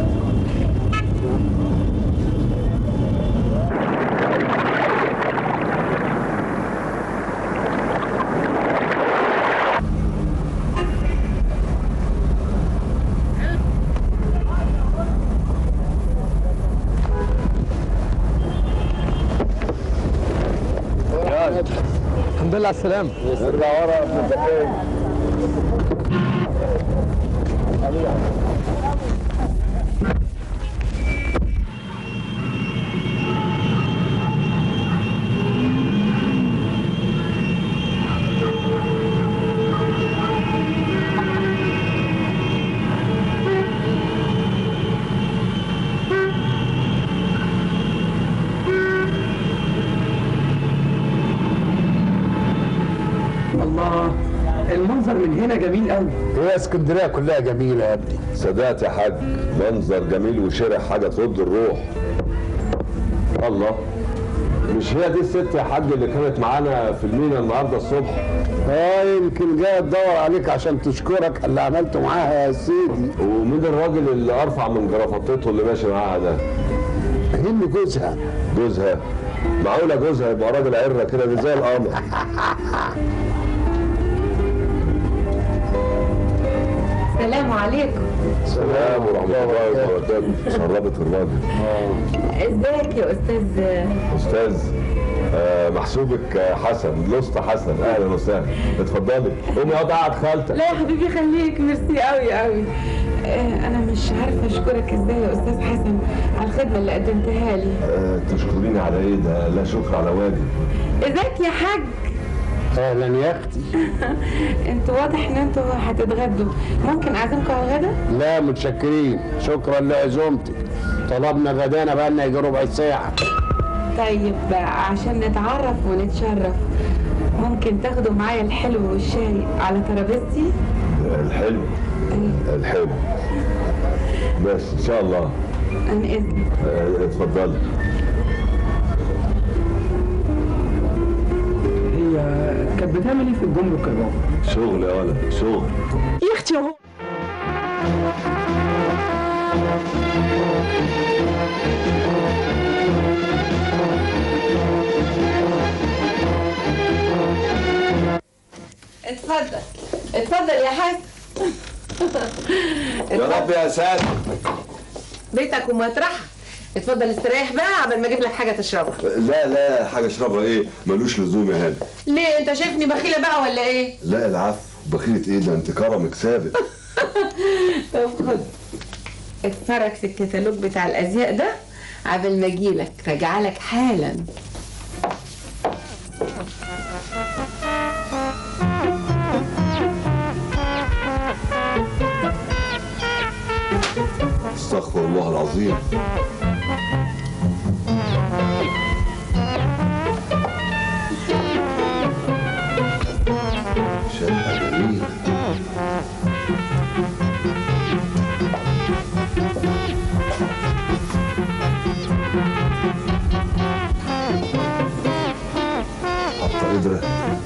الحمد لله على السلامة. ارجع ورا يا ابن زكية. المنظر من هنا جميل قوي. هي اسكندريه كلها جميله يا ابني. صدقت يا حاج، منظر جميل وشارع حاجه ترد الروح. الله، مش هي دي الست يا حاج اللي كانت معانا في المينا النهارده الصبح؟ يمكن جايه تدور عليك عشان تشكرك اللي عملته معاها يا سيدي. ومين الراجل اللي ارفع من جرافطته اللي ماشي معاها ده؟ هند جوزها. جوزها؟ معقوله جوزها يبقى راجل عره كده؟ دي زي القمر. السلام عليكم. السلام ورحمه الله وبركاته. شربت الراجل. ازيك يا استاذ محسوبك حسن، الاسطى حسن. اهلا وسهلا، اتفضلي قومي اقعدي قعد خالتك. لا يا حبيبي خليك، ميرسي قوي قوي. انا مش عارفه اشكرك ازاي يا استاذ حسن على الخدمه اللي قدمتها لي. تشكريني على ايه؟ ده لا شكر على واجب. ازيك يا حاج؟ اهلا يا اختي. انتوا واضح ان انتوا هتتغدوا، ممكن اعزمكم على الغدا؟ لا متشكرين، شكرا لعزومتك. طلبنا غدانا بقالنا يجي ربع ساعه. طيب عشان نتعرف ونتشرف ممكن تاخدوا معايا الحلو والشاي على ترابيزتي؟ الحلو؟ الحلو بس ان شاء الله. عن اذنك. اتفضلي. هي كانت بتعمل ايه في الجمرك يا بابا؟ شغل يا ولد، شغل يا اختي اهو. اتفضل اتفضل يا حسن. يا رب يا ساتر. بيتك ومطرحك. اتفضل استريح بقى قبل ما اجيب لك حاجه تشربها. لا حاجه اشربها ايه؟ ملوش لزوم يا هاني. ليه انت شايفني بخيله بقى ولا ايه؟ لا العفو، بخيلة ايه؟ ده انت كرمك سابق. طب خد اتفرج في الكتالوج بتاع الازياء ده قبل ما اجيلك، راجعلك حالا. استغفر الله العظيم. شقة جميلة. حاطة قدرة.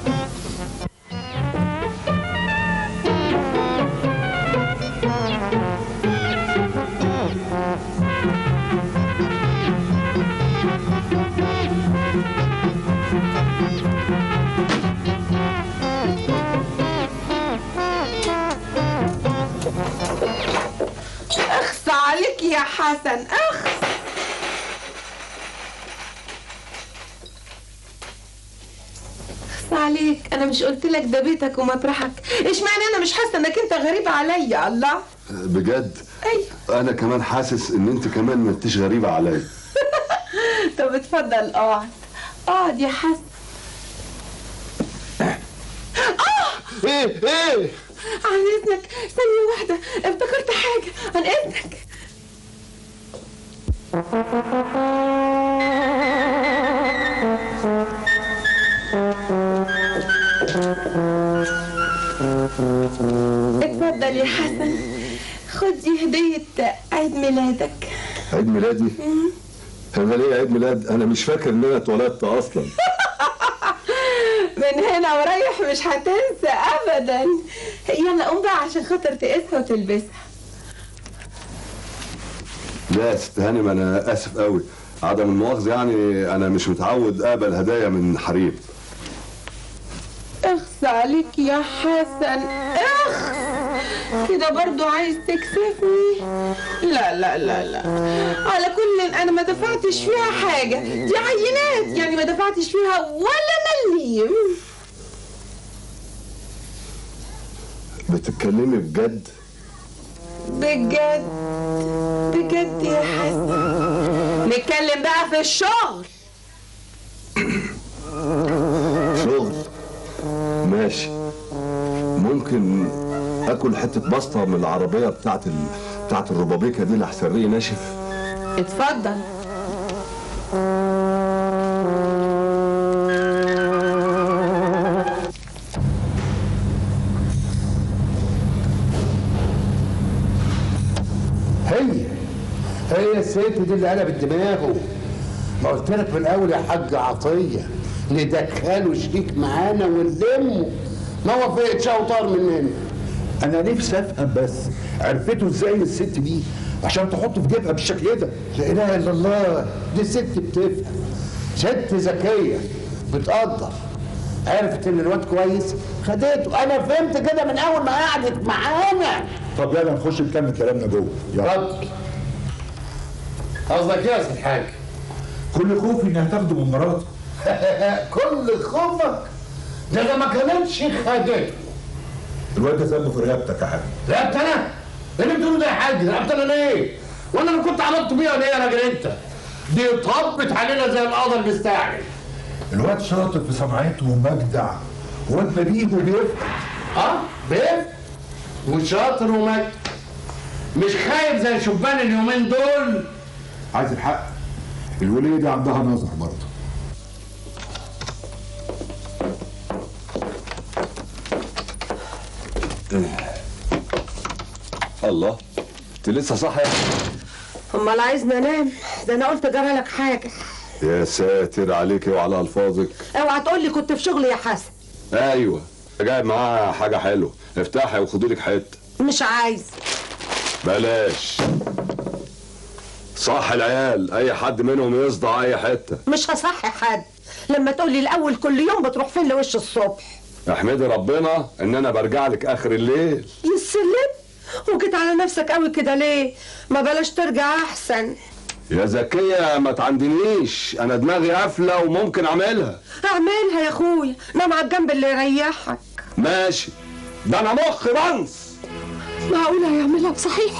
اخس عليك يا حسن، اخس. اخس عليك، انا مش قلت لك ده بيتك ومطرحك؟ ايش معنى انا مش حاسه انك انت غريبه عليا؟ الله. بجد؟ ايوه. انا كمان حاسس ان انت كمان ما انتش غريبة عليا. طب اتفضل اقعد، اقعد يا حسن. ايه عن اذنك ثانية واحدة، افتكرت حاجة. عن اذنك. اتفضل يا حسن، خد دي هدية عيد ميلادك. عيد ميلادي؟ انا ليه عيد ميلاد؟ انا مش فاكر ان انا اتولدت اصلا. من هنا ورايح مش هتنسى ابدا. يلا قوم بقى عشان خاطر تقيسها وتلبسها. لا يا ست هانم، انا اسف قوي، عدم المؤاخذه يعني انا مش متعود اقبل هدايا من حريم. اخس عليك يا حسن، اخ كده برضو عايز تكسفني؟ لا لا لا لا، على كل انا ما دفعتش فيها حاجة، دي عينات يعني ما دفعتش فيها ولا مليم. بتتكلمي بجد؟ بجد بجد يا حسن. نتكلم بقى في الشغل. شغل؟ ماشي. ممكن اكل حته بسطه من العربيه بتاعت الربابيكه دي لحسن ريقي ناشف؟ اتفضل. هي الست دي اللي قلبت دماغه. ما قلت لك من الاول يا حاج عطيه ندخله شريك معانا ونلمه، ما وافقتش اوطار مننا. انا نفسي افهم بس عرفته ازاي الست دي عشان تحطه في جيبها بالشكل ده؟ لا اله الا الله، دي ست بتفهم، ست ذكيه بتقدر، عرفت ان الواد كويس خدته. انا فهمت كده من اول ما قعدت معانا. طب يلا نخش نكمل كلامنا جوه. اتفضل. قصدك ايه يا سيد الحاج؟ كل خوفي انها تاخده من مراته. كل خوفك؟ ده ما كانتش خدته. الواد ده ذنبه في رقبتك يا حاج. رقبت انا؟ ايه اللي بتقوله ده يا حاج؟ رقبت انا ليه؟ وانا اللي كنت عملت بيها ليه يا راجل انت؟ دي طبت علينا زي القدر المستعجل. الواد شاطر في صنعته ومجدع، واد نبيه وبيفهم. بيفهم وشاطر ومجدع، مش خايف زي شبان اليومين دول. عايز الحق، الولية دي عندها نظر برضه. الله، انت لسه صاحيه؟ امال عايزني انام؟ ده انا قلت جرى لك حاجه. يا ساتر عليكي وعلى الفاظك. اوعى تقول لي كنت في شغل يا حسن. ايوه، جايب معاها حاجه حلوه، افتحي وخدي لك حته. مش عايز. بلاش، صح العيال اي حد منهم يصدع اي حته. مش هصحي حد لما تقولي الاول كل يوم بتروح فين لوش الصبح. احمدي ربنا ان انا برجع لك اخر الليل. يسلم، وجيت على نفسك قوي كده ليه؟ ما بلاش ترجع احسن. يا زكيه ما تعندنيش، انا دماغي قافله وممكن اعملها. اعملها يا اخويا، نام على الجنب اللي يريحك. ماشي، ده انا مخي بنص. معقوله هيعملها بصحيح؟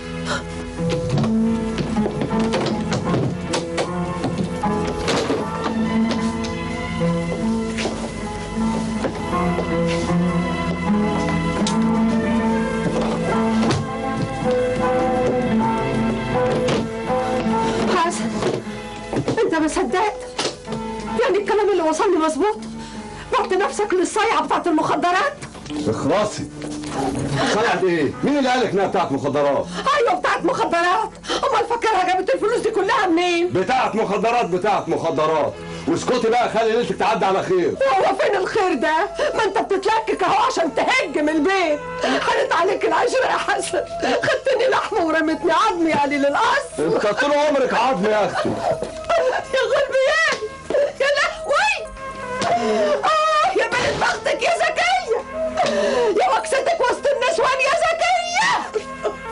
حسن، انت ما صدقت؟ يعني الكلام اللي وصلني مظبوط؟ بعت نفسك للصيعه بتاعت المخدرات؟ اخرسي. صيعت ايه؟ مين اللي قالك انها بتاعت مخدرات؟ ايوه بتاعت مخدرات. امال فاكرها جابت الفلوس دي كلها منين؟ بتاعت مخدرات. واسكتي بقى، خلي ليلتك تعدي على خير. وهو فين الخير ده؟ ما انت بتتلكك اهو عشان تهج من البيت. حنت عليك العشرة يا حسن، خدتني لحمه ورمتني عظمي يعني للقصر. انت طول عمرك عظم يا اختي. يا غلبيان، يا لهوي. يا بنت بختك يا زكية، يا وكستك وسط النسوان يا زكية.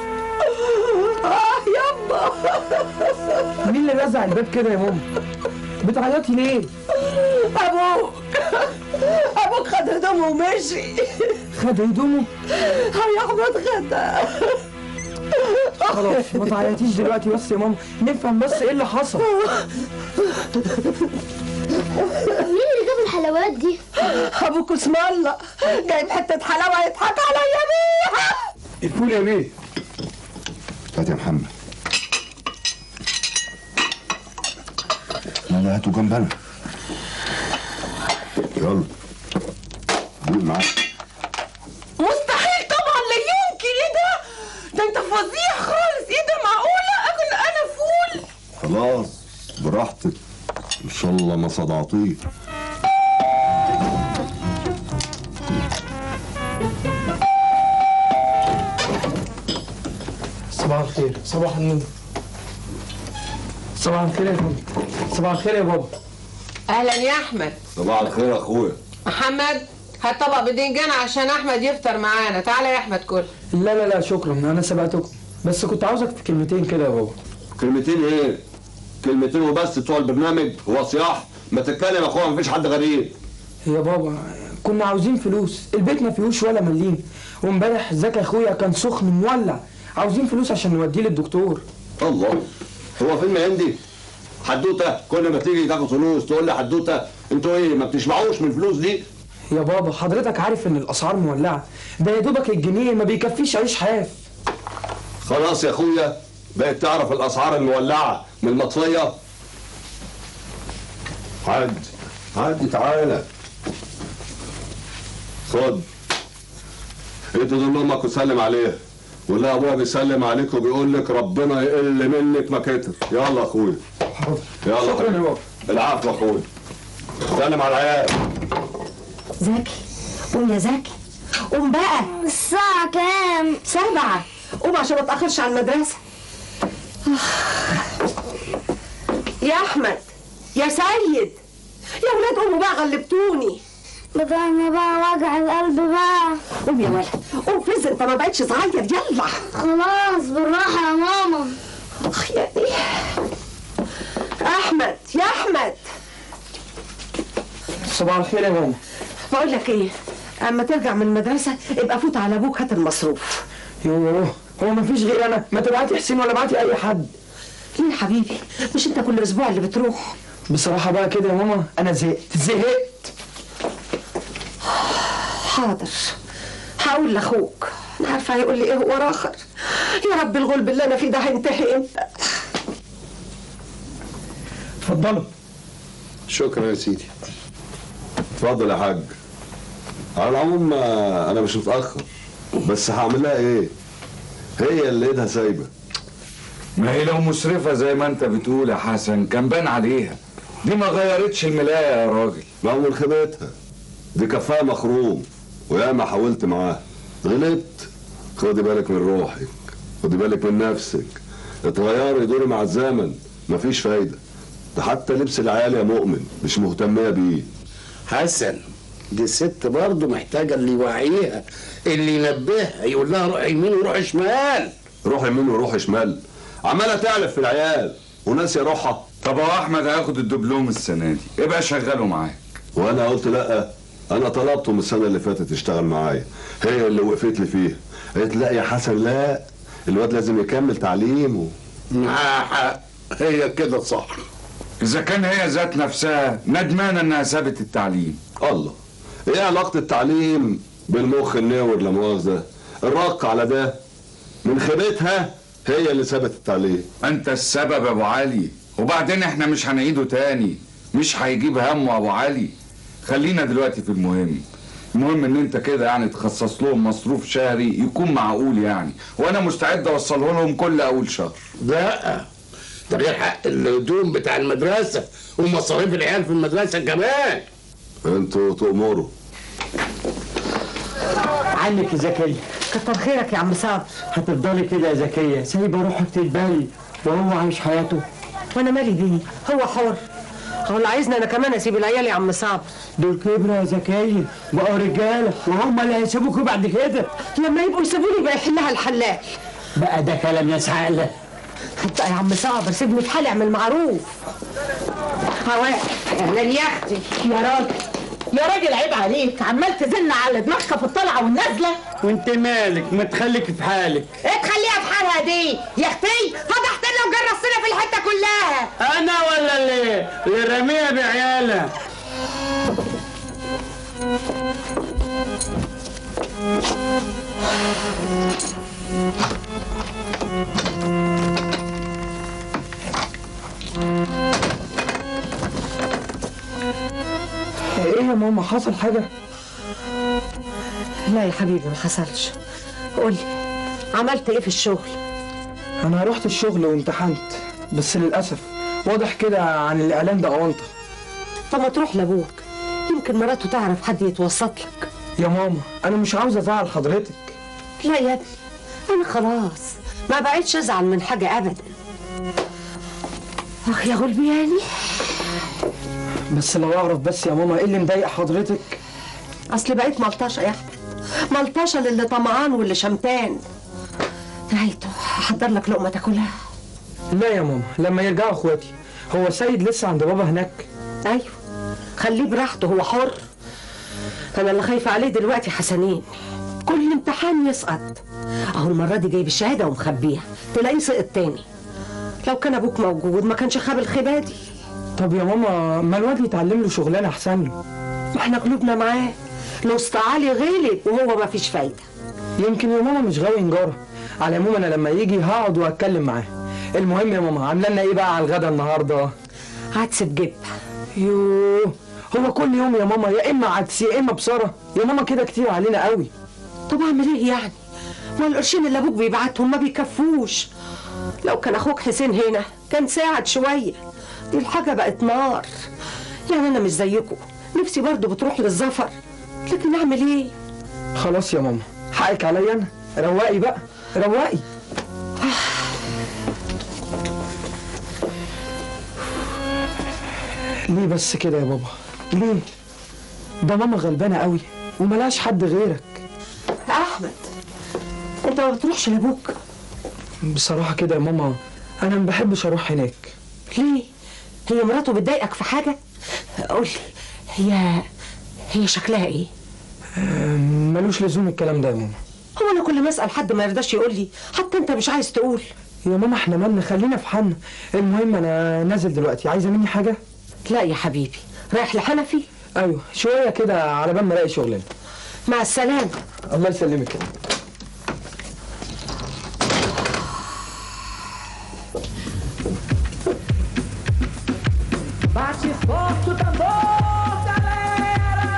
يابا. مين اللي رزع الباب كده يا ماما؟ بتعيطي ليه؟ ابوك خد هدومه ومشي. خد هدومه؟ هيحبط غدا. خلاص ما تعيطيش دلوقتي بس يا ماما، نفهم بس ايه اللي حصل. مين اللي جاب الحلويات دي؟ ابوك اسم الله جايب حته حلاوه يضحك عليا بيها. الفول يا بيه. هات يا محمد. لا هاتوا جنبنا. يلا دوق معاك. مستحيل طبعا، لا يمكن براحتك، ان شاء الله ما صدعتيه. صباح الخير. صباح النور. صباح الخير يا فندم. صباح الخير يا بابا. اهلا يا احمد. صباح الخير يا اخويا. محمد هات طبق بدنجان عشان احمد يفطر معانا. تعالى يا احمد كل. لا شكرا، انا سبقتكم، بس كنت عاوزك في كلمتين كده يا بابا. كلمتين ايه؟ كلمتين وبس بتوع البرنامج؟ هو صياح؟ ما تتكلم يا اخويا، مفيش حد غريب. يا بابا كنا عاوزين فلوس، البيت ما فيهوش ولا مليم، وامبارح زكي اخويا كان سخن مولع، عاوزين فلوس عشان نوديه للدكتور. الله، هو فيلم هندي؟ حدوته؟ كل ما تيجي تاخد فلوس تقول لي حدوته؟ انتوا ايه ما بتشبعوش من الفلوس دي؟ يا بابا حضرتك عارف ان الاسعار مولعه، ده يا دوبك الجنيه ما بيكفيش عيش حاف. خلاص يا اخويا بقيت تعرف الاسعار المولعه من المطفيه. عدي تعالى خد، انت دول امك وسلم عليها، وقول لها ابوها بيسلم عليك وبيقول لك ربنا يقل منك ما كتر. يلا يا اخويا. حاضر. يلا شكرا يا بابا. العفو يا اخويا. سلم على العيال. زكي قوم يا زكي، قوم بقى. الساعة كام؟ 7. قوم عشان ما تأخرش على المدرسة. يا أحمد يا سيد يا ولاد قوموا بقى، غلبتوني. بدأنا بقى وجع القلب بقى. قوم يا ولد قوم، فز انت ما بقتش صغير، يلا. خلاص بالراحة يا ماما. اخ يا ايه. احمد يا احمد. صباح الخير يا ماما. بقول لك ايه، اما ترجع من المدرسة ابقى فوت على ابوك هات المصروف. يوه هو ما فيش غير انا؟ ما تبعتي حسين ولا بعتي اي حد. ليه يا حبيبي؟ مش انت كل اسبوع اللي بتروح؟ بصراحة بقى كده يا ماما انا زهقت. حاضر هقول لاخوك، انا عارفه هيقول لي ايه هو راخر. يا رب الغلب اللي انا فيه ده هينتهي امتى؟ اتفضلوا. شكرا يا سيدي. اتفضل يا حاج. على العموم انا مش متاخر، بس هعمل لها ايه؟ هي اللي ايدها سايبه. ما هي لو مسرفه زي ما انت بتقول يا حسن كان بان عليها، دي ما غيرتش الملايه يا راجل. ما هو من خيبتها دي كفاها مخروم، وياما حاولت معاها غلبت. خدي بالك من روحك، خدي بالك من نفسك، اتغيري دوري مع الزمن، مفيش فايده. ده حتى لبس العيال يا مؤمن مش مهتميه بيه. حسن دي ست برضه محتاجه اللي يوعيها، اللي ينبهها، يقول لها روح يمين وروح شمال. روح يمين وروح شمال، عماله تعلف في العيال وناسيه روحها. طب هو احمد هياخد الدبلوم السنه دي، ابقى شغله معاك. وانا قلت لا، انا طلبته من السنه اللي فاتت يشتغل معايا، هي اللي وقفت لي فيها. قالت لا يا حسن لا، الواد لازم يكمل تعليمه. معاها حق، هي كده صح. اذا كان هي ذات نفسها ندمانه انها سابت التعليم. الله، ايه علاقه التعليم بالمخ النور لا مؤاخذه؟ الرق على ده من خيبتها هي اللي سابت التعليم. انت السبب يا ابو علي، وبعدين احنا مش هنعيده تاني، مش هيجيب همه ابو علي. خلينا دلوقتي في المهم. المهم ان انت كده يعني تخصص لهم مصروف شهري يكون معقول يعني، وانا مستعد اوصله لهم كل اول شهر. لا ده غير حق الهدوم بتاع المدرسه ومصاريف العيال في المدرسه كمان. انتوا تؤمروا. عنك يا زكية. كتر خيرك يا عم صابر. هتفضلي كده يا زكية سايبه روحك تتبلي وهو عايش حياته؟ وانا مالي بيه، هو حر. هو اللي عايزني انا كمان اسيب العيال يا عم صابر. دول كبروا يا زكية بقوا رجاله، وهم اللي هيسيبوكوا بعد كده. لما يبقوا يسيبوني يبقى يحلها الحلال. بقى ده كلام ناس عاقله. حتى يا عم صابر سيبني في حالي، اعمل معروف. هواء اهلا يا اختي. يا راجل يا راجل عيب عليك، عمال تزن على دماغك في الطلعه والنازله. وانت مالك؟ ما تخليك في حالك. ايه تخليها في حالها دي يا اختي؟ فضحتنا وجرستنا في الحته كلها. انا ولا اللي راميها بعيالها؟ ايه يا ماما حصل حاجه؟ لا يا حبيبي ما حصلش. قولي عملت ايه في الشغل؟ انا رحت الشغل وامتحنت، بس للاسف واضح كده عن الاعلان ده اونطه. طب ما تروح لابوك، يمكن مراته تعرف حد يتوسط لك. يا ماما انا مش عاوز ازعل حضرتك. لا يا ابني، انا خلاص ما بقيتش ازعل من حاجه ابدا. اخ يا غلبياني. بس لو اعرف بس يا ماما ايه اللي مضايق حضرتك؟ اصل بقيت ملطشه يا احمد، ملطشه للي طمعان واللي شمتان. نهايته احضر لك لقمه تاكلها. لا يا ماما، لما يرجعوا اخواتي. هو سيد لسه عند بابا هناك؟ ايوه، خليه براحته، هو حر. انا اللي خايفه عليه دلوقتي حسنين، كل امتحان يسقط. اهو المره دي جايب الشهاده ومخبيها، تلاقيه سقط تاني. لو كان ابوك موجود ما كانش خاب الخيبه دي. طب يا ماما ما الواد يتعلم له شغلانه احسن له. ما احنا قلوبنا معاه، الوسط علي غلب وهو ما فيش فايده. يمكن يا ماما مش غاوي نجاره. على العموم انا لما يجي هقعد واتكلم معاه. المهم يا ماما، عامله لنا ايه بقى على الغدا النهارده؟ عدس بجبه. يوه، هو كل يوم يا ماما يا اما عدس يا اما بصره؟ يا ماما كده كتير علينا قوي. طب اعمل ايه يعني؟ ما القرشين اللي ابوك بيبعتهم ما بيكفوش. لو كان اخوك حسين هنا كان ساعد شويه، دي الحاجه بقت نار. يعني انا مش زيكم، نفسي برضو بتروح للظفر، لكن اعمل ايه؟ خلاص يا ماما، حقك عليا انا. رواقي بقى، رواقي. ليه بس كده يا بابا؟ ليه؟ ده ماما غلبانه قوي وملاش حد غيرك. يا احمد، انت ما بتروحش لابوك؟ بصراحه كده يا ماما انا ما بحبش اروح هناك. ليه؟ هي مراته بتضايقك في حاجه؟ قولي، هي شكلها ايه؟ ملوش لزوم الكلام ده يا ماما. هو انا كل ما اسال حد ما يرضاش يقول لي؟ حتى انت مش عايز تقول. يا ماما احنا مالنا، خلينا في حالنا. المهم انا نازل دلوقتي، عايزه مني حاجه؟ لا يا حبيبي، رايح لحنفي؟ ايوه شويه كده على بال ما الاقي شغلانه. مع السلامه. الله يسلمك. Bate forte o tambor, galera!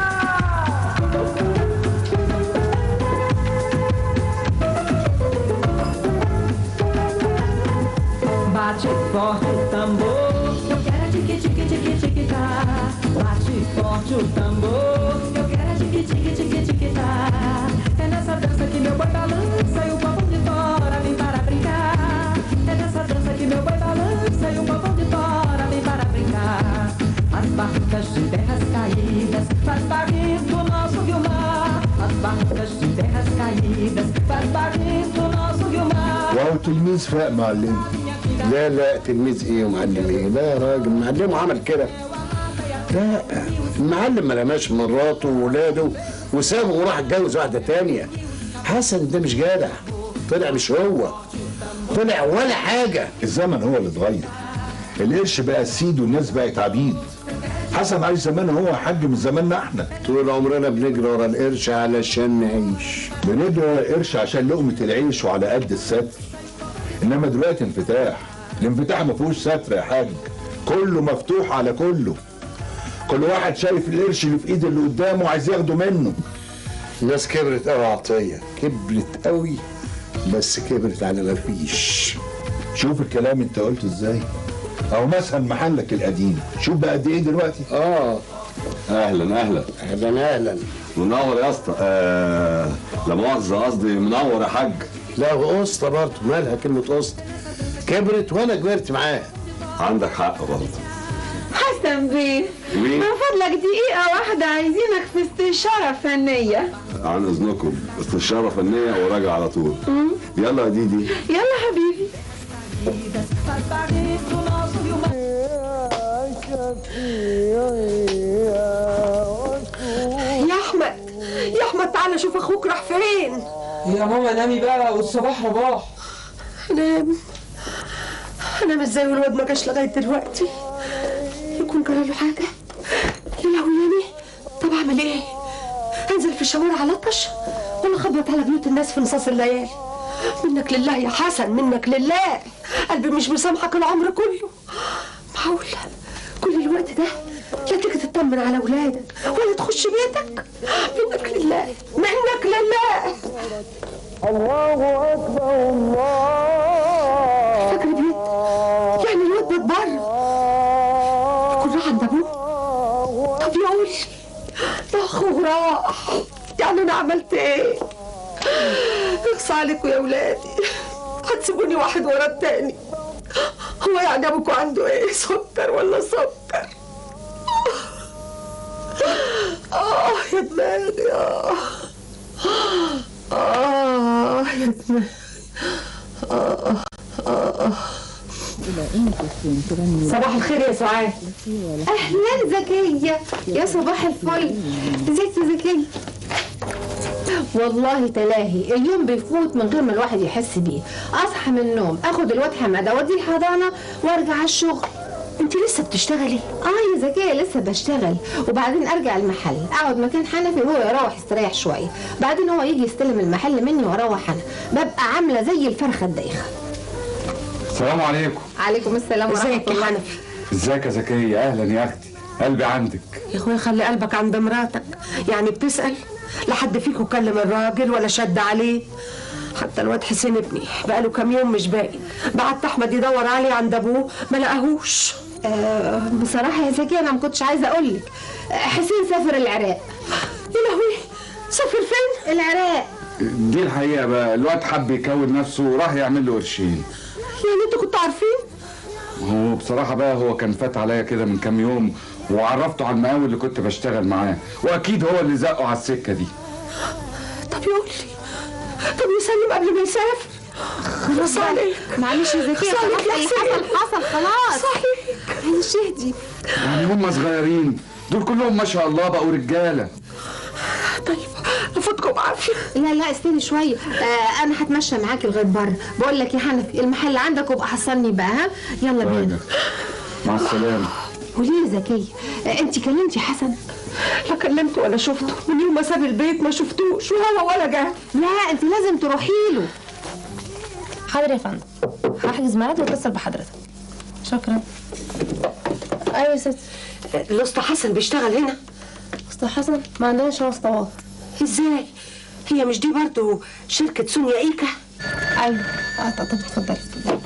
Bate forte o tambor, eu quero tique tique tique tique tá. Bate forte o tambor, eu quero tique tique tique tique tá. É nessa dança que meu boi balança e o povão de fora vem para brincar. É nessa dança que meu boi balança e o povão de fora vem para brincar. As barcas de terras caídas faz barrito do nosso Guilmar. As barcas de terras caídas faz barrito do nosso Guilmar. وهو تلميذ فاق معلم. لا لا، تلميذ ايه ومعلم ايه؟ لا يا راجل، معلمه عمل كده. لا، المعلم ما رماش مراته وولاده وسابه وراح اتجوز واحده تانيه. حسن ده مش جدع، طلع مش هو، طلع ولا حاجه. الزمن هو اللي اتغير، القرش بقى السيد والناس بقت عبيد. حسن عايش زمان هو حاج من زماننا احنا. طول عمرنا بنجري ورا القرش علشان نعيش. بنجري ورا القرش عشان لقمة العيش وعلى قد الستر. انما دلوقتي انفتاح، الانفتاح ما فيهوش ستر يا حاج، كله مفتوح على كله. كل واحد شايف القرش اللي في ايد اللي قدامه عايز ياخده منه. الناس كبرت قوي عطيه، كبرت قوي، بس كبرت على ما فيش. شوف الكلام انت قلته ازاي؟ او مثلا محلك القديم، شوف بقى قد ايه دلوقتي. اهلا اهلا اهلا اهلا. منور يا اسطى. لا مؤاخذه، قصدي منور يا حاج. لا قسطه برضه، مالها كلمه قسطه؟ كبرت وانا كبرت معاها. عندك حق برضه. حسن بيه، من فضلك دقيقة واحدة، عايزينك في استشارة فنية. عن اذنكم، استشاره فنيه وراجع على طول. يلا يا ديدي. يلا حبيبي. يا احمد، يا احمد تعالى شوف اخوك راح فين. يا ماما نامي بقى والصباح رباح. انام ازاي والواد ما جاش لغايه دلوقتي؟ يكون جرى له حاجه؟ يا لهوي. طب اعمل ايه؟ انزل في الشوارع علطش ولا اخبط على بيوت الناس في نصاص الليالي؟ منك لله يا حسن، منك لله، قلبي مش مسامحك العمر كله. معقول كل الوقت ده لا تيجي تطمن على اولادك ولا تخش بيتك؟ منك لله، منك لله. الله اكبر الله. فاكر بيت؟ يعني الواد بره طب يقول يا اخو راح، يعني انا عملت ايه؟ اخص عليكم يا ولادي، هتسيبوني واحد ورا التاني. هو يعني ابوكوا عنده ايه، سكر ولا سكر؟ يا دماغي يا دماغي. صباح الخير يا سعاد. اهلا زكيه، يا صباح الفل. ازيك يا زكيه؟ والله تلاهي اليوم بيفوت من غير ما الواحد يحس بيه. اصحى من النوم، اخد الواد حماده اوديه الحضانه وارجع على الشغل. انت لسه بتشتغلي؟ يا زكيه لسه بشتغل، وبعدين ارجع المحل اقعد مكان حنفي وهو يروح يستريح شويه، بعدين هو يجي يستلم المحل مني واروح انا. ببقى عامله زي الفرخه الدايخه. السلام عليكم. عليكم السلام ورحمه الله. ازيك يا زكيه؟ اهلا يا اختي، قلبي عندك. يا اخويا خلي قلبك عند مراتك، يعني بتسأل؟ لا حد فيكم كلم الراجل ولا شد عليه؟ حتى الواد حسين ابني بقاله كام يوم مش باين، بعت احمد يدور عليه عند ابوه ما لقاهوش. بصراحه يا زكيه انا ما كنتش عايزه اقول لك، حسين سافر العراق. يا لهوي، سافر فين؟ العراق. دي الحقيقه بقى، الواد حب يكون نفسه وراح يعمل له قرشين. يعني انتوا كنتوا عارفين؟ هو بصراحه بقى هو كان فات عليا كده من كام يوم، وعرفته على المقاول اللي كنت بشتغل معاه، واكيد هو اللي زقه على السكه دي. طب يقول لي، طب يسلم قبل ما يسافر. خلاص عليك. معلش يا زكيه، خلاص حصل خلاص. صحيح. معلش اهدي. يعني هم صغيرين دول كلهم ما شاء الله بقوا رجاله. طيب افوتكم عافيه. لا استني شويه، انا هتمشى معاكي لغايه بره. بقول لك يا حنفي المحل عندك وابقى حصلني بقى، ها؟ يلا بينا. مع السلامه. قولي لي زكيه، انت كلمتي حسن؟ لا كلمته ولا شفته، من يوم ما ساب البيت ما شفتوش وهو ولا جه. لا انت لازم تروحي له. حاضر يا فندم، هحجز ميعاد واتصل بحضرتك. شكرا. ايوه يا ستي. الاسطى حسن بيشتغل هنا؟ اسطى حسن؟ ما عندناش اسطوات. ازاي؟ هي مش دي برضه شركة سونيا ايكا؟ ايوه. طب اتفضلي.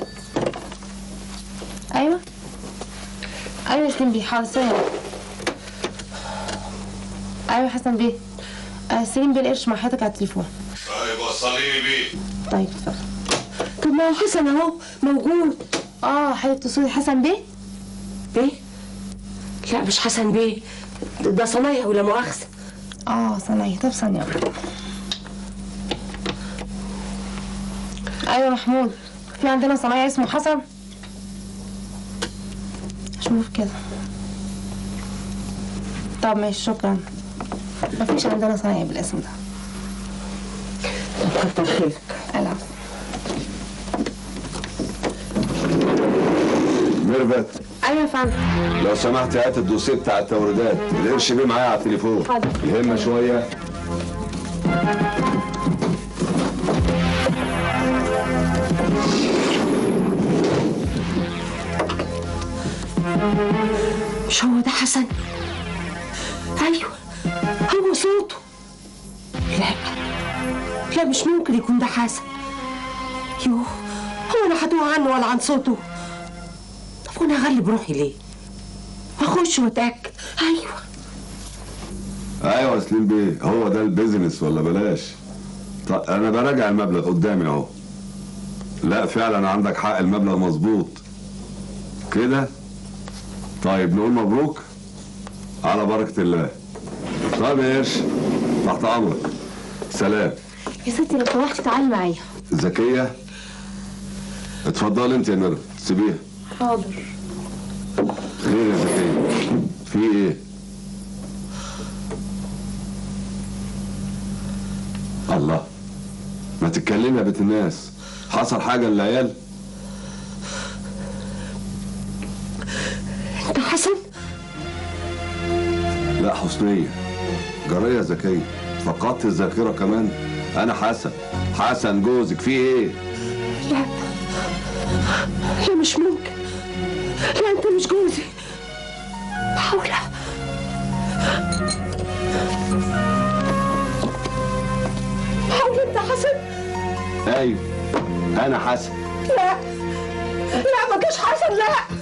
ايوه يا سليم بيه، حاضر ثانية. ايوه حسن بيه. سليم بيه القرش مع حضرتك على التليفون. طيب وصليني بيه. طيب اتفضل. طب ما هو حسن اهو موجود. حضرتك تقصدي حسن بيه؟ بيه؟ لا مش حسن بيه، ده صنايعي ولا مؤاخذة. صنايعي. طب ثانية واحدة. ايوه محمود، في عندنا صنايعي اسمه حسن؟ شوف كده. طب ماشي شكرا. مفيش عندنا صنايعي بالاسم ده. كتر خيرك. العفو. ميرفت. ايوه يا فندم. لو سمحت هات الدوسيه بتاع التوريدات، القرش بيه معايا على التليفون. حاضر. الهمه شويه. مش هو ده حسن؟ ايوه هو صوته. لا مش ممكن يكون ده حسن. يوه، هو انا هتوه عنه ولا عن صوته؟ طب وانا اغلب روحي ليه؟ اخش واتاكد. ايوه يا سليم بيه، هو ده البيزنس ولا بلاش؟ طب انا براجع المبلغ قدامي اهو. لا فعلا عندك حق، المبلغ مظبوط كده. طيب نقول مبروك على بركة الله. طيب يا قرش، تحت امرك. سلام. يا ستي لو سمحتي تعالي معايا. زكية اتفضلي انت يا ميرفت، سيبيها. حاضر. خير يا زكية، في ايه؟ الله، ما تتكلمي يا بنت الناس، حصل حاجة للعيال؟ انت حسن؟ لا حسنية، جارية زكية، فقدت الذاكرة كمان. أنا حسن جوزك، في إيه؟ لا مش ممكن. لا انت مش جوزي. حولة. حولة انت حسن؟ أيوه أنا حسن. لا ما كاش حسن، لا.